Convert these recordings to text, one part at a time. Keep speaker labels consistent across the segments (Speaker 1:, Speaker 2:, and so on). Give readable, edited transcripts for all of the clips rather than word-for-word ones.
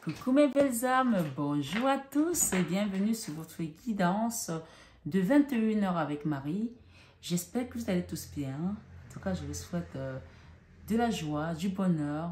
Speaker 1: Coucou mes belles âmes, bonjour à tous et bienvenue sur votre guidance de 21 heures avec Marie. J'espère que vous allez tous bien. En tout cas, je vous souhaite de la joie, du bonheur,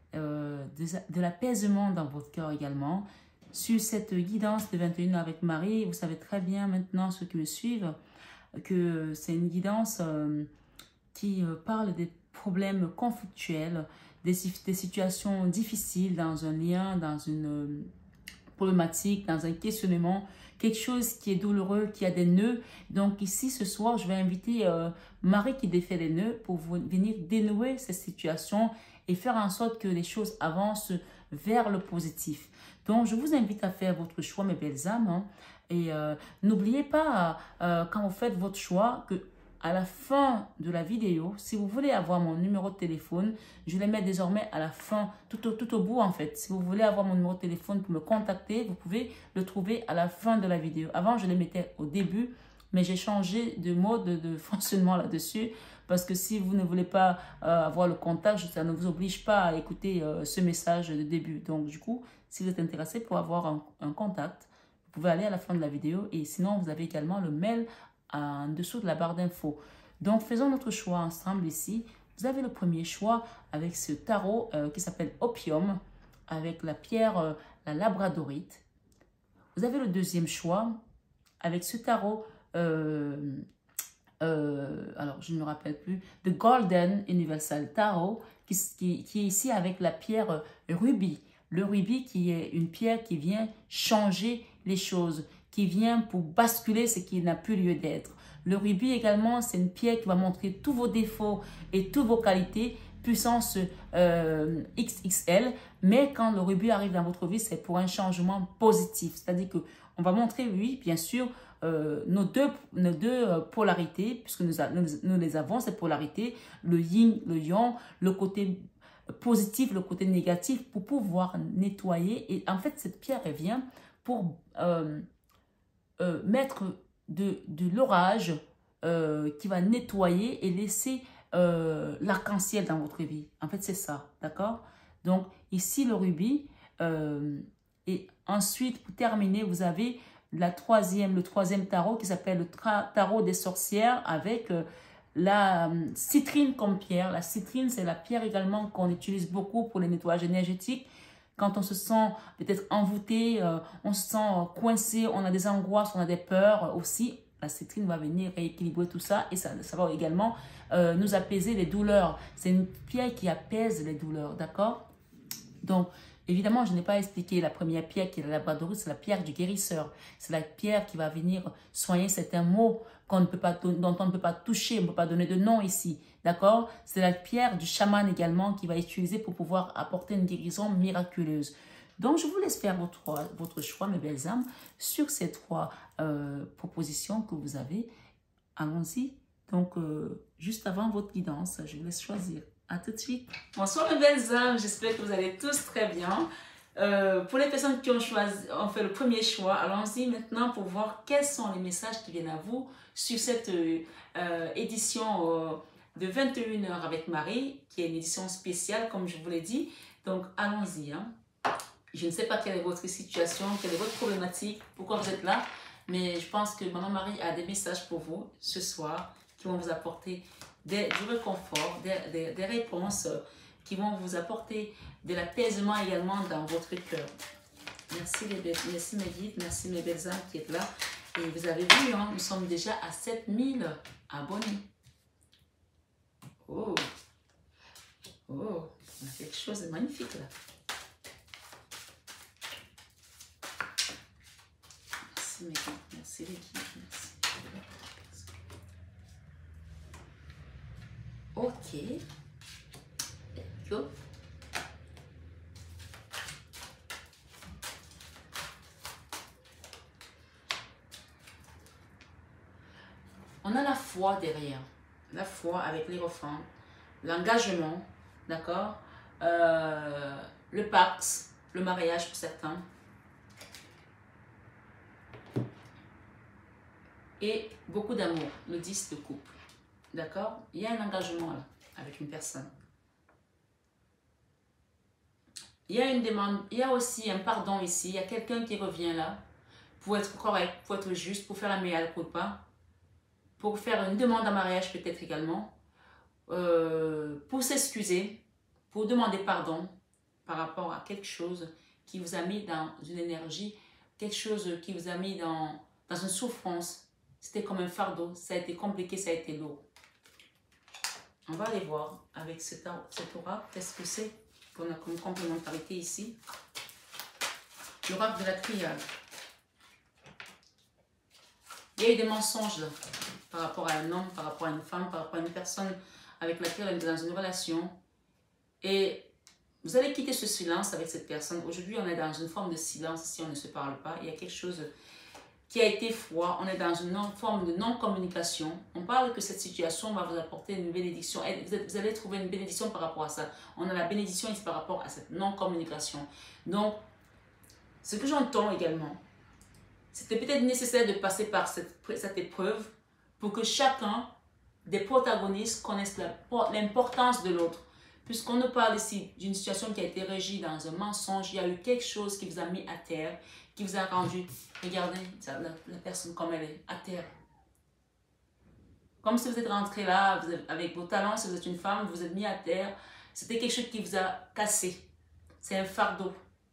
Speaker 1: de l'apaisement dans votre cœur également. Sur cette guidance de 21 heures avec Marie, vous savez très bien maintenant, ceux qui me suivent, que c'est une guidance qui parle des problèmes conflictuels, des situations difficiles dans un lien, dans une problématique, dans un questionnement, quelque chose qui est douloureux, qui a des nœuds. Donc ici, ce soir, je vais inviter Marie qui défait les nœuds pour venir dénouer ces situations et faire en sorte que les choses avancent vers le positif. Donc, je vous invite à faire votre choix, mes belles âmes. Hein, et n'oubliez pas, quand vous faites votre choix, que à la fin de la vidéo, si vous voulez avoir mon numéro de téléphone, je le mets désormais à la fin, tout au bout en fait. Si vous voulez avoir mon numéro de téléphone pour me contacter, vous pouvez le trouver à la fin de la vidéo. Avant, je le mettais au début, mais j'ai changé de mode de fonctionnement là-dessus. Parce que si vous ne voulez pas avoir le contact, ça ne vous oblige pas à écouter ce message de début. Donc du coup, si vous êtes intéressé pour avoir un contact, vous pouvez aller à la fin de la vidéo. Et sinon, vous avez également le mail en dessous de la barre d'infos. Donc, faisons notre choix ensemble ici. Vous avez le premier choix avec ce tarot qui s'appelle Opium, avec la pierre, la labradorite. Vous avez le deuxième choix avec ce tarot, alors je ne me rappelle plus, The Golden Universal Tarot, qui est ici avec la pierre rubis. Le rubis qui est une pierre qui vient changer les choses, qui vient pour basculer ce qui n'a plus lieu d'être. Le rubis également, c'est une pierre qui va montrer tous vos défauts et toutes vos qualités, puissance XXL, mais quand le rubis arrive dans votre vie, c'est pour un changement positif. C'est-à-dire qu'on va montrer, oui, bien sûr, nos deux polarités, puisque nous les avons, ces polarités, le yin, le yang, le côté positif, le côté négatif, pour pouvoir nettoyer. Et en fait, cette pierre, elle vient pour mettre de l'orage qui va nettoyer et laisser l'arc-en-ciel dans votre vie. En fait, c'est ça, d'accord? Donc, ici, le rubis. Et ensuite, pour terminer, vous avez le troisième tarot qui s'appelle le tarot des sorcières avec la citrine comme pierre. La citrine, c'est la pierre également qu'on utilise beaucoup pour les nettoyages énergétiques. Quand on se sent peut-être envoûté, on se sent coincé, on a des angoisses, on a des peurs aussi. La citrine va venir rééquilibrer tout ça et ça va également nous apaiser les douleurs. C'est une pierre qui apaise les douleurs, d'accord? Donc, évidemment, je n'ai pas expliqué la première pierre qui est la labradorite, c'est la pierre du guérisseur. C'est la pierre qui va venir soigner certains maux dont on ne peut pas toucher, on ne peut pas donner de nom ici. D'accord? C'est la pierre du chaman également qui va utiliser pour pouvoir apporter une guérison miraculeuse. Donc, je vous laisse faire votre choix, mes belles âmes, sur ces trois propositions que vous avez. Allons-y. Donc, juste avant votre guidance, je vous laisse choisir. À tout de suite. Bonsoir mes belles âmes, j'espère que vous allez tous très bien. Pour les personnes qui ont fait le premier choix, allons-y maintenant pour voir quels sont les messages qui viennent à vous sur cette édition de 21 heures avec Marie, qui est une édition spéciale comme je vous l'ai dit. Donc allons-y. Hein. Je ne sais pas quelle est votre situation, quelle est votre problématique, pourquoi vous êtes là, mais je pense que Maman Marie a des messages pour vous ce soir qui vont vous apporter du réconfort, des réponses qui vont vous apporter de l'apaisement également dans votre cœur. Merci mes guides, merci mes belles âmes qui êtes là. Et vous avez vu, hein, nous sommes déjà à 7000 abonnés. Oh, on a quelque chose de magnifique là. Merci mes guides, merci les guides, merci. Ok. Go. On a la foi derrière. La foi avec les refrains. L'engagement. D'accord? Le pacte. Le mariage pour certains. Et beaucoup d'amour. Le 10 de couple. D'accord? Il y a un engagement là, avec une personne. il y a une demande, il y a aussi un pardon ici. Il y a quelqu'un qui revient là pour être correct, pour être juste, pour faire la mea culpa, pour faire une demande en mariage peut-être également, pour s'excuser, pour demander pardon par rapport à quelque chose qui vous a mis dans une énergie, quelque chose qui vous a mis dans une souffrance. C'était comme un fardeau, ça a été compliqué, ça a été lourd. On va aller voir avec cet oracle, qu'est-ce que c'est qu'on a comme complémentarité ici. L'oracle de la triade. Il y a eu des mensonges là, par rapport à un homme, par rapport à une femme, par rapport à une personne avec laquelle on est dans une relation. Et vous allez quitter ce silence avec cette personne. Aujourd'hui, on est dans une forme de silence si on ne se parle pas. Il y a quelque chose qui a été froid. On est dans une forme de non-communication. On parle que cette situation va vous apporter une bénédiction. Et vous allez trouver une bénédiction par rapport à ça. On a la bénédiction ici par rapport à cette non-communication. Donc, ce que j'entends également, c'était peut-être nécessaire de passer par cette épreuve pour que chacun des protagonistes connaisse l'importance de l'autre. Puisqu'on nous parle ici d'une situation qui a été régie dans un mensonge, il y a eu quelque chose qui vous a mis à terre, qui vous a rendu, regardez la personne comme elle est, à terre. Comme si vous êtes rentré là, avec vos talents, si vous êtes une femme, vous vous êtes mis à terre, c'était quelque chose qui vous a cassé. C'est un fardeau.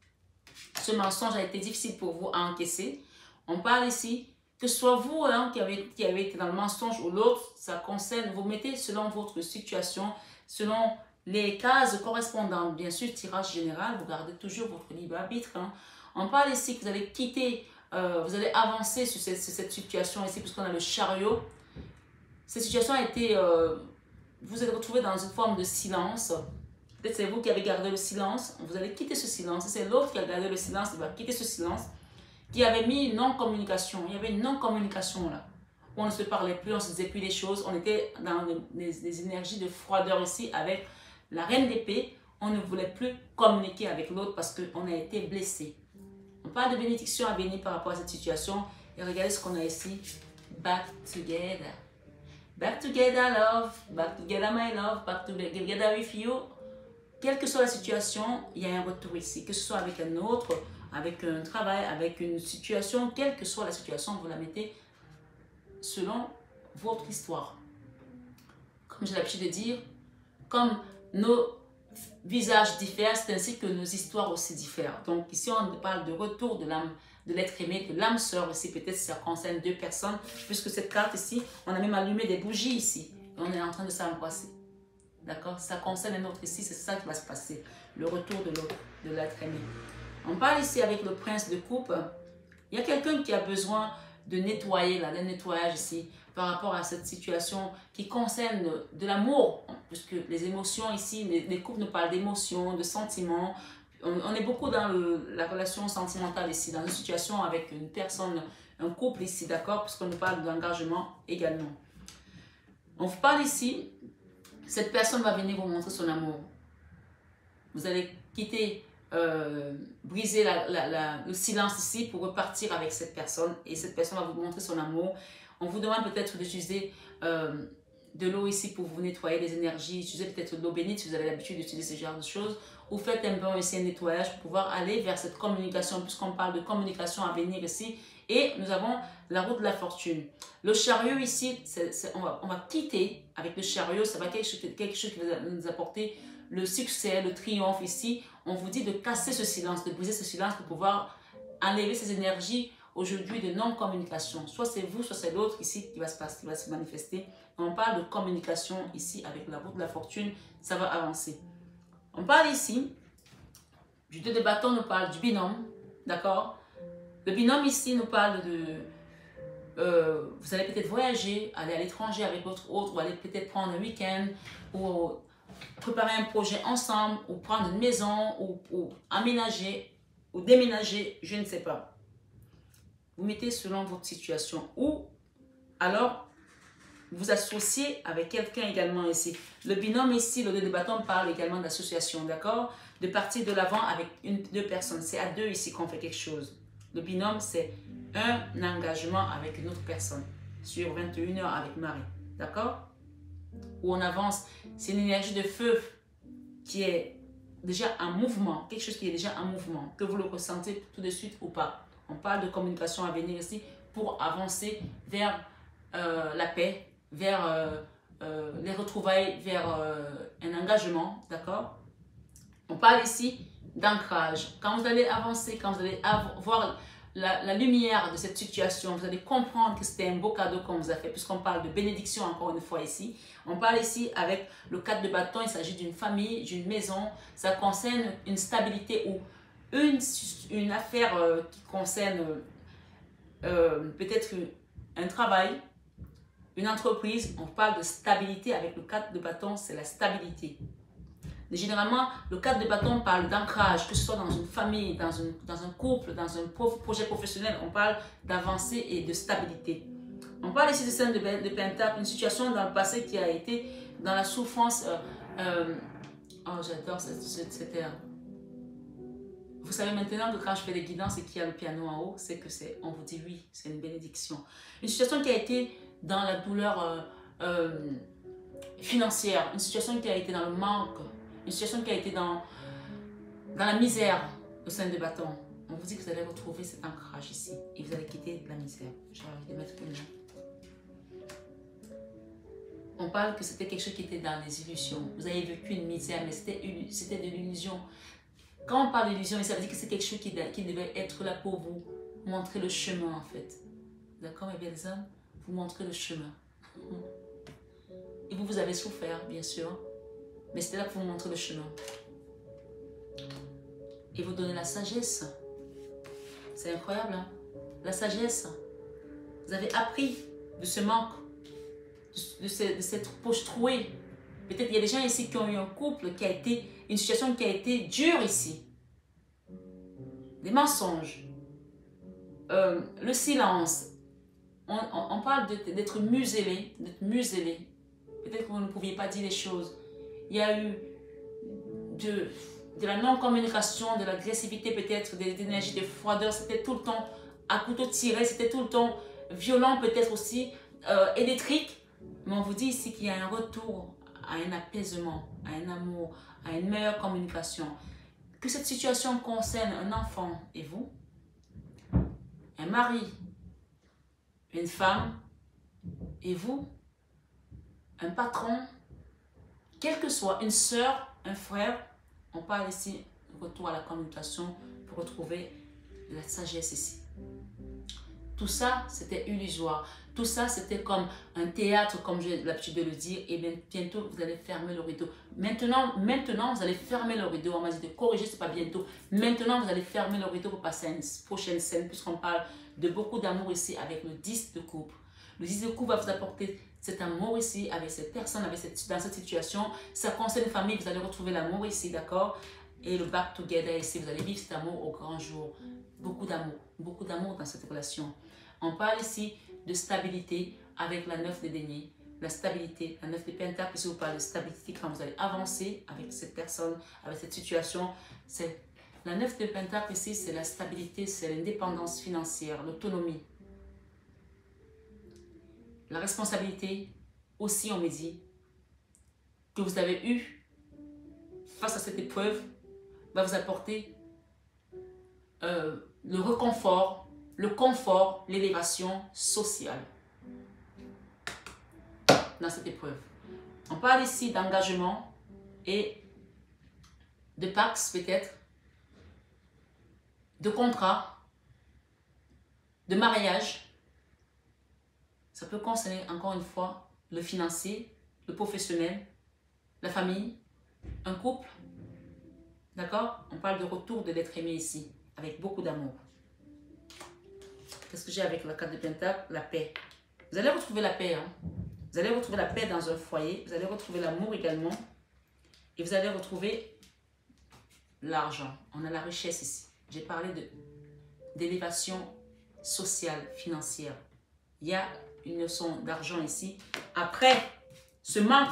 Speaker 1: Ce mensonge a été difficile pour vous à encaisser. On parle ici, que ce soit vous hein, qui avez été dans le mensonge ou l'autre, ça concerne, vous mettez selon votre situation, selon les cases correspondantes. Bien sûr, tirage général, vous gardez toujours votre libre arbitre. Hein. On parle ici que vous allez quitter, vous allez avancer sur cette situation ici, puisqu'on a le chariot. Cette situation a été, vous êtes retrouvé dans une forme de silence. Peut-être c'est vous qui avez gardé le silence, vous allez quitter ce silence. C'est l'autre qui a gardé le silence, qui va quitter ce silence, qui avait mis une non-communication. Il y avait une non-communication là. On ne se parlait plus, on ne se disait plus les choses. On était dans des énergies de froideur ici avec la reine d'épée. On ne voulait plus communiquer avec l'autre parce qu'on a été blessé. On parle de bénédiction à venir par rapport à cette situation. Et regardez ce qu'on a ici. Back together. Back together, love. Back together, my love. Back together with you. Quelle que soit la situation, il y a un retour ici. Que ce soit avec un autre, avec un travail, avec une situation, quelle que soit la situation, vous la mettez selon votre histoire. Comme j'ai l'habitude de dire, comme nos visages diffèrent, c'est ainsi que nos histoires aussi diffèrent. Donc ici, on parle de retour de l'âme, de l'être aimé, de l'âme sœur ici. Peut-être ça concerne deux personnes, puisque cette carte ici, on a même allumé des bougies ici. Et on est en train de s'embrasser. D'accord? Ça concerne un autre ici, c'est ça qui va se passer. Le retour de l'autre, de l'être aimé. On parle ici avec le prince de coupe. Il y a quelqu'un qui a besoin de nettoyer, là, le nettoyage ici, par rapport à cette situation qui concerne de l'amour, puisque les émotions ici, les couples nous parlent d'émotions, de sentiments. On est beaucoup dans la relation sentimentale ici, dans une situation avec une personne, un couple ici, d'accord, puisqu'on nous parle d'engagement également. On vous parle ici, cette personne va venir vous montrer son amour. Vous allez quitter, briser le silence ici pour repartir avec cette personne. Et cette personne va vous montrer son amour. On vous demande peut-être d'utiliser de l'eau ici pour vous nettoyer les énergies. Utilisez peut-être de l'eau bénite si vous avez l'habitude d'utiliser ce genre de choses. Ou faites un bain ici, un nettoyage pour pouvoir aller vers cette communication, puisqu'on parle de communication à venir ici. Et nous avons la route de la fortune. Le chariot ici, on va quitter avec le chariot. Ça va être quelque chose qui va nous apporter le succès, le triomphe ici. On vous dit de casser ce silence, de briser ce silence pour pouvoir enlever ces énergies aujourd'hui de non-communication. Soit c'est vous, soit c'est l'autre ici qui va se passer, qui va se manifester. On parle de communication ici avec la route de la fortune. Ça va avancer. On parle ici du 2 de bâton, nous parle du binôme. D'accord? Le binôme ici nous parle de... vous allez peut-être voyager, aller à l'étranger avec votre autre, ou aller peut-être prendre un week-end, ou préparer un projet ensemble, ou prendre une maison, ou aménager, ou déménager, je ne sais pas. Vous mettez selon votre situation. Ou alors, vous associez avec quelqu'un également ici. Le binôme ici, le 2 de bâton parle également d'association, d'accord? De partir de l'avant avec deux personnes. C'est à deux ici qu'on fait quelque chose. Le binôme, c'est un engagement avec une autre personne sur 21 heures avec Marie. D'accord? Où on avance. C'est une énergie de feu qui est déjà en mouvement, quelque chose qui est déjà en mouvement, que vous le ressentez tout de suite ou pas. On parle de communication à venir ici pour avancer vers la paix, vers les retrouvailles, vers un engagement, d'accord? On parle ici d'ancrage. Quand vous allez avancer, quand vous allez voir la lumière de cette situation, vous allez comprendre que c'était un beau cadeau qu'on vous a fait, puisqu'on parle de bénédiction encore une fois ici. On parle ici avec le 4 de bâton, il s'agit d'une famille, d'une maison, ça concerne une stabilité ou une affaire qui concerne peut-être un travail, une entreprise. On parle de stabilité avec le 4 de bâton, c'est la stabilité. Généralement, le 4 de bâton parle d'ancrage, que ce soit dans une famille, dans un couple, dans un projet professionnel. On parle d'avancée et de stabilité. On parle ici de scène de pentacle, une situation dans le passé qui a été dans la souffrance. Oh, j'adore cette ère. Vous savez maintenant que quand je fais des guidances et qu'il y a le piano en haut, c'est que on vous dit oui, c'est une bénédiction. Une situation qui a été dans la douleur financière, une situation qui a été dans le manque, une situation qui a été dans la misère au sein de bâton. On vous dit que vous allez retrouver cet ancrage ici et vous allez quitter la misère. J'ai envie de mettre une main. On parle que c'était quelque chose qui était dans les illusions. Vous avez vécu une misère, mais c'était de l'illusion. Quand on parle d'illusion, ça veut dire que c'est quelque chose qui devait être là pour vous montrer le chemin en fait. D'accord mes belles âmes? Vous montrer le chemin. Et vous avez souffert, bien sûr. Mais c'était là pour vous montrer le chemin. Et vous donner la sagesse. C'est incroyable, hein? La sagesse. Vous avez appris de ce manque, de cette poche trouée. Peut-être il y a des gens ici qui ont eu un couple qui a été, une situation qui a été dure ici. Des mensonges. Le silence. On parle d'être muselé, Peut-être que vous ne pouviez pas dire les choses. Il y a eu de la non-communication, de l'agressivité peut-être, des énergies de froideur. C'était tout le temps à couteau tiré, c'était tout le temps violent peut-être aussi, électrique. Mais on vous dit ici qu'il y a un retour à un apaisement, à un amour, à une meilleure communication. Que cette situation concerne un enfant et vous, un mari, une femme et vous, un patron, quel que soit, une sœur, un frère, on parle ici de retour à la communication pour retrouver la sagesse ici. Tout ça, c'était illusoire. Tout ça, c'était comme un théâtre, comme j'ai l'habitude de le dire. Et bien, bientôt, vous allez fermer le rideau. Maintenant, vous allez fermer le rideau. On m'a dit de corriger, c'est pas bientôt. Maintenant, vous allez fermer le rideau pour passer à une prochaine scène, puisqu'on parle de beaucoup d'amour ici avec le 10 de coupe. Le 10 de coupe va vous apporter cet amour ici, avec cette personne, dans cette situation. Ça concerne une famille, vous allez retrouver l'amour ici, d'accord? Et le back together ici, vous allez vivre cet amour au grand jour. Beaucoup d'amour dans cette relation. On parle ici de stabilité avec la 9 de denier. La stabilité, la 9 de pentacle, ici vous parlez de stabilité quand vous allez avancer avec cette personne, avec cette situation. La 9 de pentacle ici, c'est la stabilité, c'est l'indépendance financière, l'autonomie. La responsabilité, aussi on me dit, que vous avez eu face à cette épreuve, va vous apporter le réconfort, le confort, l'élévation sociale dans cette épreuve. On parle ici d'engagement et de pax peut-être, de contrat, de mariage. Ça peut concerner encore une fois le financier, le professionnel, la famille, un couple. D'accord? On parle de retour de l'être aimé ici, avec beaucoup d'amour. Qu'est-ce que j'ai avec la carte de pentacle? La paix. Vous allez retrouver la paix. Hein? Vous allez retrouver la paix dans un foyer. Vous allez retrouver l'amour également. Et vous allez retrouver l'argent. On a la richesse ici. J'ai parlé d'élévation sociale, financière. Il y a une notion d'argent ici. Après ce manque,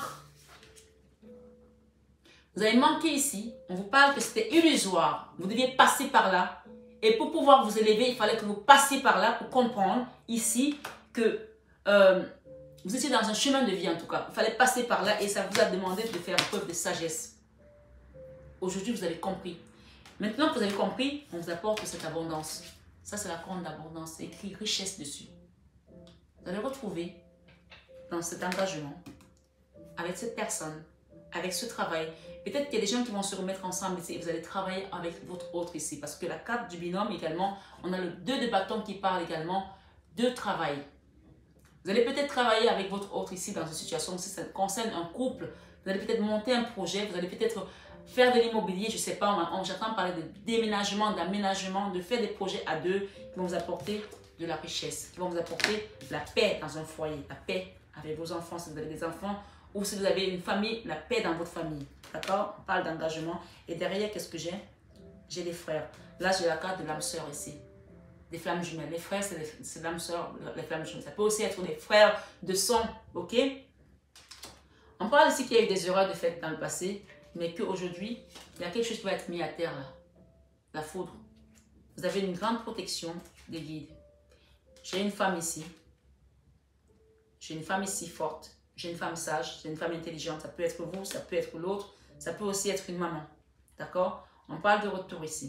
Speaker 1: vous avez manqué ici. On vous parle que c'était illusoire. Vous deviez passer par là. Et pour pouvoir vous élever, il fallait que vous passiez par là pour comprendre ici que vous étiez dans un chemin de vie en tout cas. Il fallait passer par là et ça vous a demandé de faire preuve de sagesse. Aujourd'hui, vous avez compris. Maintenant que vous avez compris, on vous apporte cette abondance. Ça, c'est la couronne d'abondance. C'est écrit richesse dessus. Vous allez retrouver dans cet engagement, avec cette personne, avec ce travail. Peut-être qu'il y a des gens qui vont se remettre ensemble ici et vous allez travailler avec votre autre ici. Parce que la carte du binôme également, on a le 2 de bâton qui parle également de travail. Vous allez peut-être travailler avec votre autre ici dans une situation, si ça concerne un couple, vous allez peut-être monter un projet, vous allez peut-être faire de l'immobilier, je ne sais pas, j'entends parler de déménagement, d'aménagement, de faire des projets à deux qui vont vous apporter de la richesse, qui vont vous apporter la paix dans un foyer, la paix avec vos enfants si vous avez des enfants, ou si vous avez une famille, la paix dans votre famille. D'accord? On parle d'engagement. Et derrière, qu'est-ce que j'ai? J'ai des frères. Là, j'ai la carte de l'âme sœur ici. Des flammes jumelles. Les frères, c'est l'âme sœur, les flammes jumelles. Ça peut aussi être des frères de sang. Ok? On parle ici qu'il y a eu des erreurs de fait dans le passé, mais qu'aujourd'hui, il y a quelque chose qui va être mis à terre là. La foudre. Vous avez une grande protection des guides. J'ai une femme ici. J'ai une femme ici forte. J'ai une femme sage, j'ai une femme intelligente. Ça peut être vous, ça peut être l'autre. Ça peut aussi être une maman. D'accord? On parle de retour ici.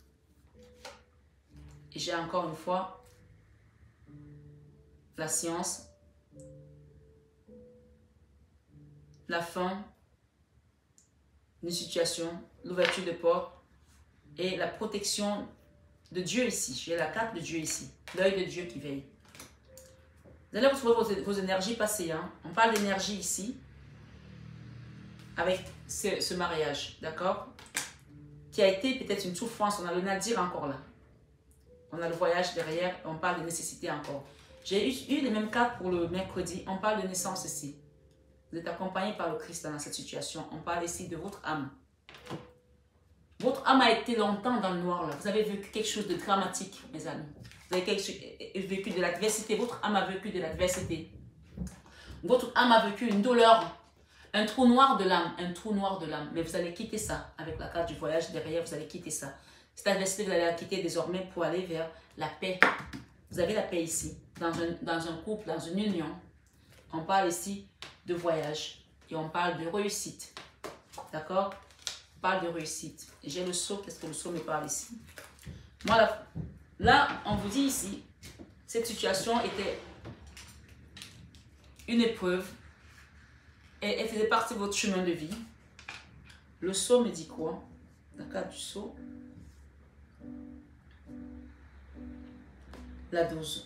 Speaker 1: Et j'ai encore une fois la science, la fin d'une situation, l'ouverture de porte et la protection de Dieu ici. J'ai la carte de Dieu ici. L'œil de Dieu qui veille. Vous allez retrouver vos énergies passées. Hein? On parle d'énergie ici avec ce mariage, d'accord? Qui a été peut-être une souffrance. On a le nadir encore là. On a le voyage derrière. On parle de nécessité encore. J'ai eu les mêmes cartes pour le mercredi. On parle de naissance ici. Vous êtes accompagné par le Christ dans cette situation. On parle ici de votre âme. Votre âme a été longtemps dans le noir là. Vous avez vécu quelque chose de dramatique, mes amis. Vous avez vécu de l'adversité. Votre âme a vécu de l'adversité. Votre âme a vécu une douleur, un trou noir de l'âme, un trou noir de l'âme. Mais vous allez quitter ça. Avec la carte du voyage derrière, vous allez quitter ça. Cette adversité, vous allez la quitter désormais pour aller vers la paix. Vous avez la paix ici, dans un couple, dans une union. On parle ici de voyage et on parle de réussite. D'accord? On parle de réussite. J'ai le sceau. Qu'est-ce que le sceau me parle ici? Moi, là, on vous dit ici, cette situation était une épreuve et elle faisait partie de votre chemin de vie. Le sceau me dit quoi? La carte du sceau. La 12.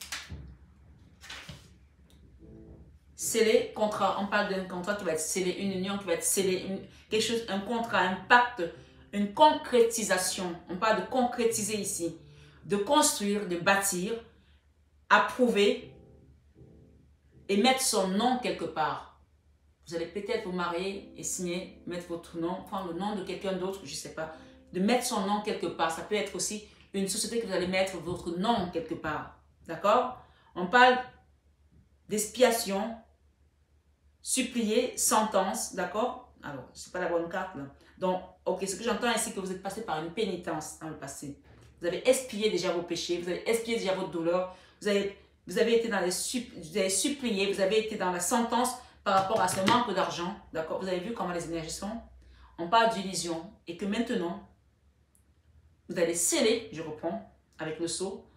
Speaker 1: Scellé, contrat. On parle d'un contrat qui va être scellé, une union qui va être scellée, quelque chose, un contrat, un pacte, une concrétisation. On parle de concrétiser ici. De construire, de bâtir, approuver et mettre son nom quelque part. Vous allez peut-être vous marier et signer, mettre votre nom, prendre le nom de quelqu'un d'autre, je ne sais pas. De mettre son nom quelque part. Ça peut être aussi une société que vous allez mettre votre nom quelque part. D'accord? On parle d'expiation, supplier, sentence. D'accord? Alors, ce n'est pas la bonne carte là. Donc, ok, ce que j'entends ici, c'est que vous êtes passé par une pénitence dans le passé. Vous avez expié déjà vos péchés, vous avez expié déjà votre douleur, vous avez été dans vous avez supplié, vous avez été dans la sentence par rapport à ce manque d'argent. D'accord? Vous avez vu comment les énergies sont? On parle d'illusion et que maintenant, vous allez sceller, je reprends, avec le sceau,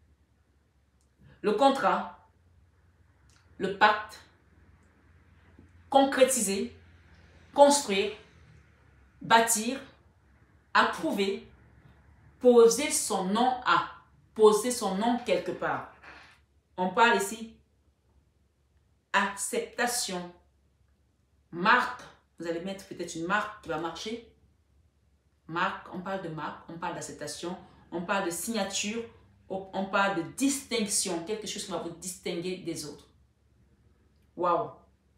Speaker 1: le contrat, le pacte, concrétiser, construire, bâtir, approuver, poser son nom à, poser son nom quelque part. On parle ici acceptation, marque. Vous allez mettre peut-être une marque qui va marcher. Marque, on parle de marque, on parle d'acceptation, on parle de signature, on parle de distinction, quelque chose qui va vous distinguer des autres. Waouh!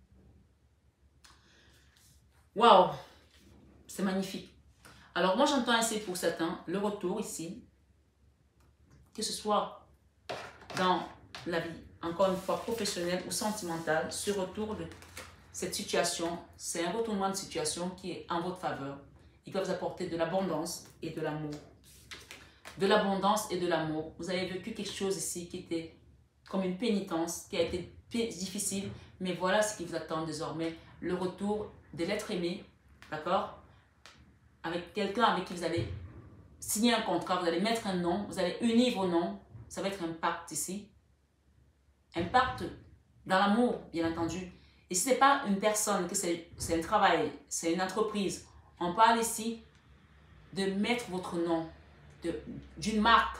Speaker 1: Waouh! C'est magnifique. Alors moi j'entends ici pour certains le retour ici, que ce soit dans la vie, encore une fois professionnelle ou sentimentale, ce retour de cette situation, c'est un retournement de situation qui est en votre faveur. Il va vous apporter de l'abondance et de l'amour. De l'abondance et de l'amour. Vous avez vécu quelque chose ici qui était comme une pénitence, qui a été difficile, mais voilà ce qui vous attend désormais, le retour de l'être aimé, d'accord? avec quelqu'un avec qui vous allez signer un contrat, vous allez mettre un nom, vous allez unir vos noms. Ça va être un pacte ici. Un pacte dans l'amour, bien entendu. Et si ce n'est pas une personne, que c'est un travail, c'est une entreprise, on parle ici de mettre votre nom, d'une marque.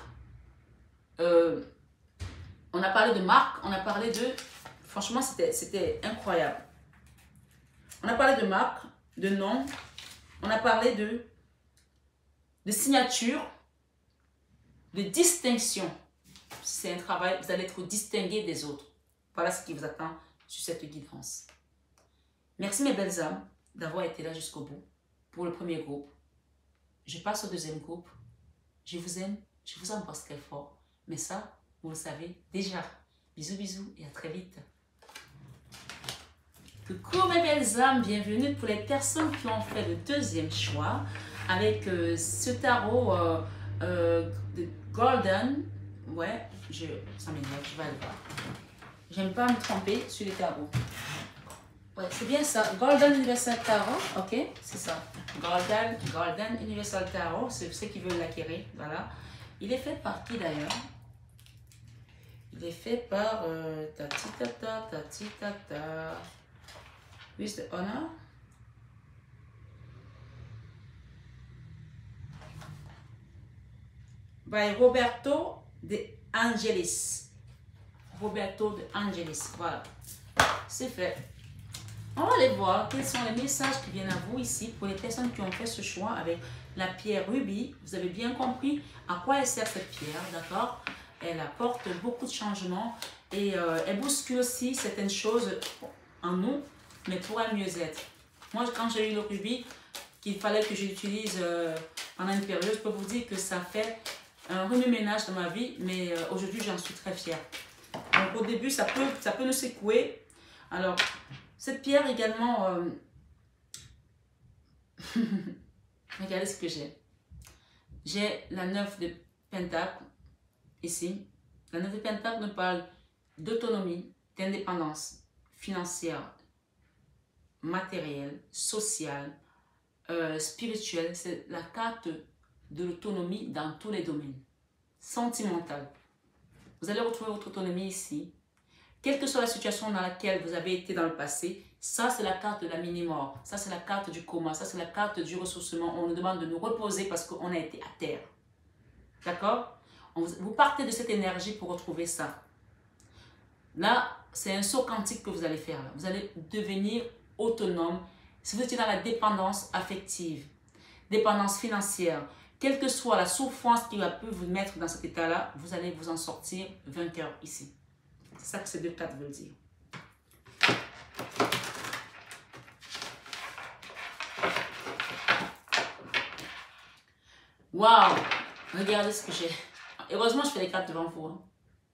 Speaker 1: On a parlé de marque, on a parlé de... Franchement, c'était incroyable. On a parlé de marque, de nom, on a parlé de signature, de distinction. Si c'est un travail, vous allez être distingué des autres. Voilà ce qui vous attend sur cette guidance. Merci mes belles âmes d'avoir été là jusqu'au bout pour le premier groupe. Je passe au deuxième groupe. Je vous aime, je vous embrasse très fort. Mais ça, vous le savez déjà. Bisous, bisous et à très vite. Coucou mes belles âmes, bienvenue pour les personnes qui ont fait le deuxième choix avec ce tarot de Golden. Ouais, ça m'énerve, je vais aller voir. J'aime pas me tromper sur les tarots. Ouais, c'est bien ça. Golden Universal Tarot, ok, c'est ça. Golden Universal Tarot, c'est ceux qui veulent l'acquérir, voilà. Il est fait par qui d'ailleurs? Il est fait par Tatitata. With the honor. By Roberto de Angelis. Roberto de Angelis, voilà. C'est fait. On va aller voir quels sont les messages qui viennent à vous ici pour les personnes qui ont fait ce choix avec la pierre rubis. Vous avez bien compris à quoi elle sert cette pierre, d'accord? Elle apporte beaucoup de changements et elle bouscule aussi certaines choses en nous, mais pour un mieux-être. Moi, quand j'ai eu le rubis, qu'il fallait que j'utilise pendant une période, je peux vous dire que ça fait un remue-ménage dans ma vie, mais aujourd'hui, j'en suis très fière. Donc, au début, ça peut nous secouer. Alors, cette pierre également, regardez ce que j'ai. J'ai la 9 de Pentacle ici. La 9 de Pentacle nous parle d'autonomie, d'indépendance financière, matérielle, sociale, spirituelle. C'est la carte de l'autonomie dans tous les domaines. Sentimentale. Vous allez retrouver votre autonomie ici. Quelle que soit la situation dans laquelle vous avez été dans le passé, ça c'est la carte de la mini-mort, ça c'est la carte du coma, ça c'est la carte du ressourcement. On nous demande de nous reposer parce qu'on a été à terre. D'accord? Vous partez de cette énergie pour retrouver ça. Là, c'est un saut quantique que vous allez faire. Là. Vous allez devenir autonome. Si vous étiez dans la dépendance affective, dépendance financière, quelle que soit la souffrance qui va pu vous mettre dans cet état-là, vous allez vous en sortir vainqueur ici. C'est ça que ces deux cartes veulent dire. Waouh! Regardez ce que j'ai. Heureusement, je fais les cartes devant vous. Hein.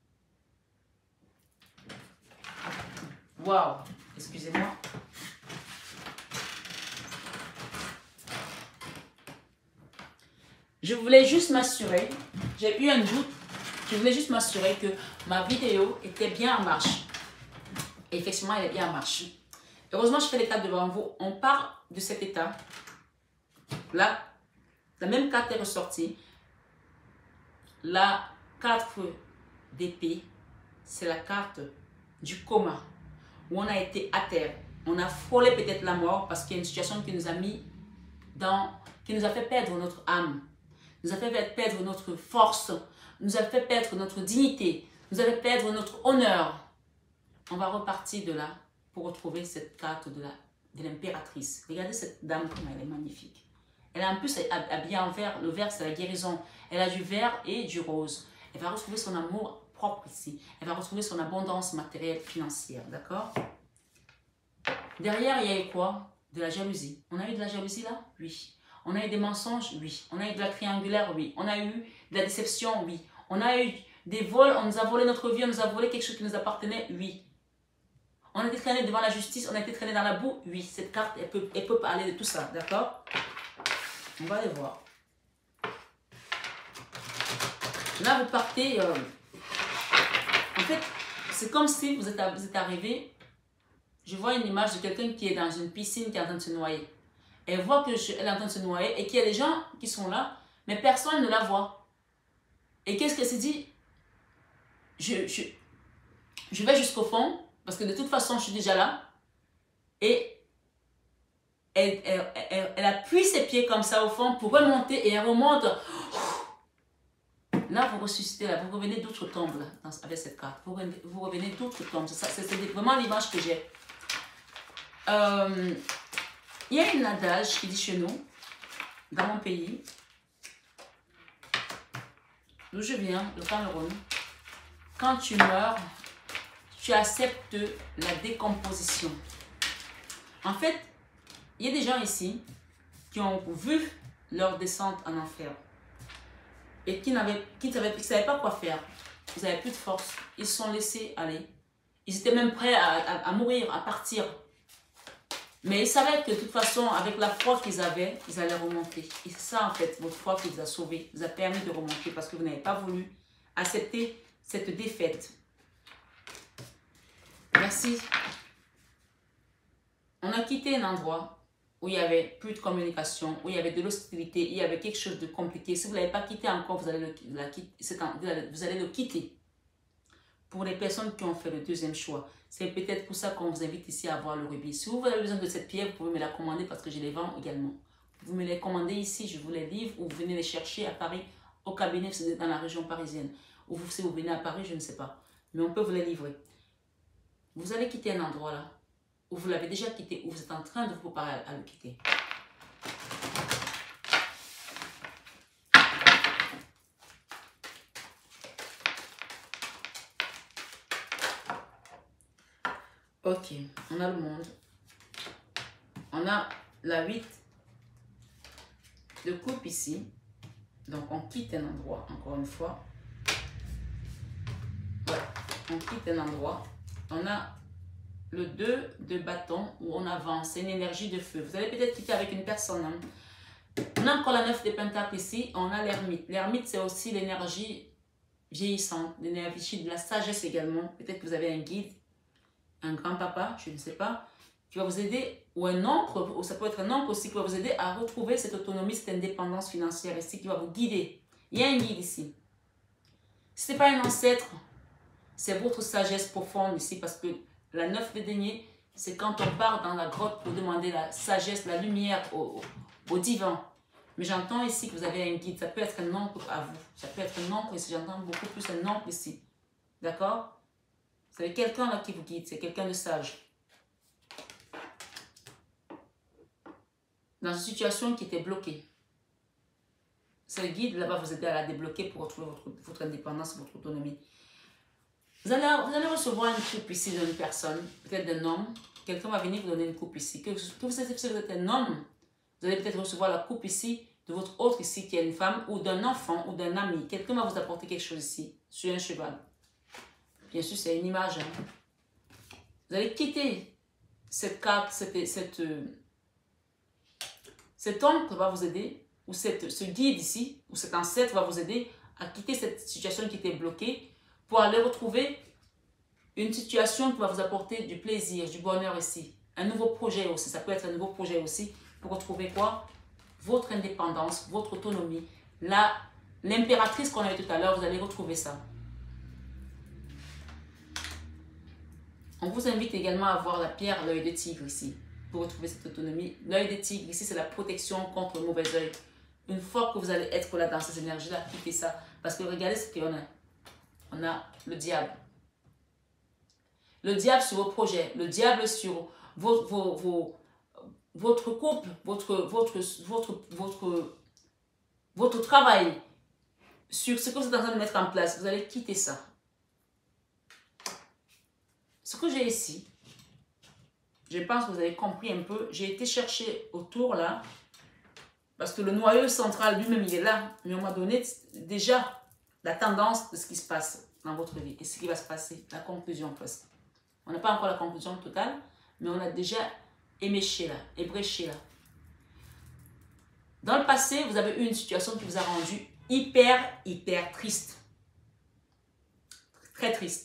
Speaker 1: Waouh! Excusez-moi. Je voulais juste m'assurer, j'ai eu un doute, je voulais juste m'assurer que ma vidéo était bien en marche. Et effectivement, elle est bien en marche. Heureusement, je fais l'étape devant vous. On part de cet état. Là, la même carte est ressortie. La 4 d'épée, c'est la carte du coma. Où on a été à terre. On a frôlé peut-être la mort parce qu'il y a une situation qui nous a mis dans... qui nous a fait perdre notre âme. Nous a fait perdre notre force. Nous a fait perdre notre dignité. Nous a fait perdre notre honneur. On va repartir de là pour retrouver cette carte de l'impératrice. Regardez cette dame comme elle est magnifique. Elle a en plus habillée en vert. Le vert, c'est la guérison. Elle a du vert et du rose. Elle va retrouver son amour propre ici. Elle va retrouver son abondance matérielle, financière. D'accord? Derrière, il y a eu quoi? De la jalousie. On a eu de la jalousie là? Oui. On a eu des mensonges? Oui. On a eu de la triangulaire? Oui. On a eu de la déception? Oui. On a eu des vols? On nous a volé notre vie? On nous a volé quelque chose qui nous appartenait? Oui. On a été traîné devant la justice? On a été traîné dans la boue? Oui. Cette carte, elle peut parler de tout ça. D'accord? On va aller voir. Là, vous partez... En fait, c'est comme si vous êtes arrivé... Je vois une image de quelqu'un qui est dans une piscine, qui est en train de se noyer. Elle voit que elle est en train de se noyer et qu'il y a des gens qui sont là, mais personne ne la voit. Et qu'est-ce qu'elle s'est dit? Je vais jusqu'au fond, parce que de toute façon, je suis déjà là. Et elle appuie ses pieds comme ça au fond pour remonter et elle remonte. Là, vous ressuscitez, là, vous revenez d'autres tombes là, avec cette carte. Vous revenez d'autres tombes. C'est vraiment l'image que j'ai. Il y a une adage qui dit chez nous, dans mon pays, d'où je viens, le Cameroun, quand tu meurs, tu acceptes la décomposition. En fait, il y a des gens ici qui ont vu leur descente en enfer et qui ne savaient pas quoi faire. Ils n'avaient plus de force. Ils se sont laissés aller. Ils étaient même prêts à mourir, à partir. Mais ils savaient que de toute façon, avec la foi qu'ils avaient, ils allaient remonter. Et c'est ça, en fait, votre foi qui vous a sauvés, vous a permis de remonter parce que vous n'avez pas voulu accepter cette défaite. Merci. On a quitté un endroit où il n'y avait plus de communication, où il y avait de l'hostilité, il y avait quelque chose de compliqué. Si vous ne l'avez pas quitté encore, vous allez le quitter. Pour les personnes qui ont fait le deuxième choix, c'est peut-être pour ça qu'on vous invite ici à voir le rubis. Si vous avez besoin de cette pierre, vous pouvez me la commander parce que je les vends également. Vous me les commandez ici, je vous les livre ou vous venez les chercher à Paris, au cabinet, si vous êtes dans la région parisienne. Ou si vous venez à Paris, je ne sais pas. Mais on peut vous les livrer. Vous allez quitter un endroit là, où vous l'avez déjà quitté, où vous êtes en train de vous préparer à le quitter. Ok, on a le monde. On a la 8 de coupe ici. Donc on quitte un endroit, encore une fois. Ouais, on quitte un endroit. On a le 2 de bâton où on avance. C'est une énergie de feu. Vous allez peut-être quitter avec une personne. Hein. On a encore la 9 de pentacles ici. On a l'ermite. L'ermite, c'est aussi l'énergie vieillissante, l'énergie de la sagesse également. Peut-être que vous avez un guide, un grand-papa, je ne sais pas, qui va vous aider, ou un oncle, ou ça peut être un oncle aussi, qui va vous aider à retrouver cette autonomie, cette indépendance financière ici, qui va vous guider. Il y a un guide ici. Si ce n'est pas un ancêtre, c'est votre sagesse profonde ici, parce que la 9 de denier, c'est quand on part dans la grotte pour demander la sagesse, la lumière au divin. Mais j'entends ici que vous avez un guide, ça peut être un oncle à vous, ça peut être un oncle ici, j'entends beaucoup plus un oncle ici. D'accord? C'est quelqu'un là qui vous guide, c'est quelqu'un de sage. Dans une situation qui était bloquée. Ce guide là-bas vous aider à la débloquer pour retrouver votre indépendance, votre autonomie. Vous allez recevoir une coupe ici d'une personne, peut-être d'un homme. Quelqu'un va venir vous donner une coupe ici. Si vous êtes un homme, vous allez peut-être recevoir la coupe ici de votre autre ici qui est une femme ou d'un enfant ou d'un ami. Quelqu'un va vous apporter quelque chose ici, sur un cheval. Bien sûr, c'est une image. Hein. Vous allez quitter cette carte, cet oncle va vous aider, ou ce guide ici, ou cet ancêtre va vous aider à quitter cette situation qui était bloquée pour aller retrouver une situation qui va vous apporter du plaisir, du bonheur ici. Un nouveau projet aussi, ça peut être un nouveau projet aussi pour retrouver quoi? Votre indépendance, votre autonomie. L'impératrice qu'on avait tout à l'heure, vous allez retrouver ça. On vous invite également à voir la pierre, l'œil de tigre ici, pour retrouver cette autonomie. L'œil de tigre ici, c'est la protection contre le mauvais œil. Une fois que vous allez être là dans ces énergies-là, quittez ça. Parce que regardez ce qu'on a. On a le diable. Le diable sur vos projets, le diable sur votre couple, votre travail, sur ce que vous êtes en train de mettre en place. Vous allez quitter ça. Ce que j'ai ici, je pense que vous avez compris un peu. J'ai été chercher autour là, parce que le noyau central lui-même, il est là. Mais on m'a donné déjà la tendance de ce qui se passe dans votre vie et ce qui va se passer, la conclusion presque. On n'a pas encore la conclusion totale, mais on a déjà éméché là, ébréché là. Dans le passé, vous avez eu une situation qui vous a rendu hyper triste. Très triste.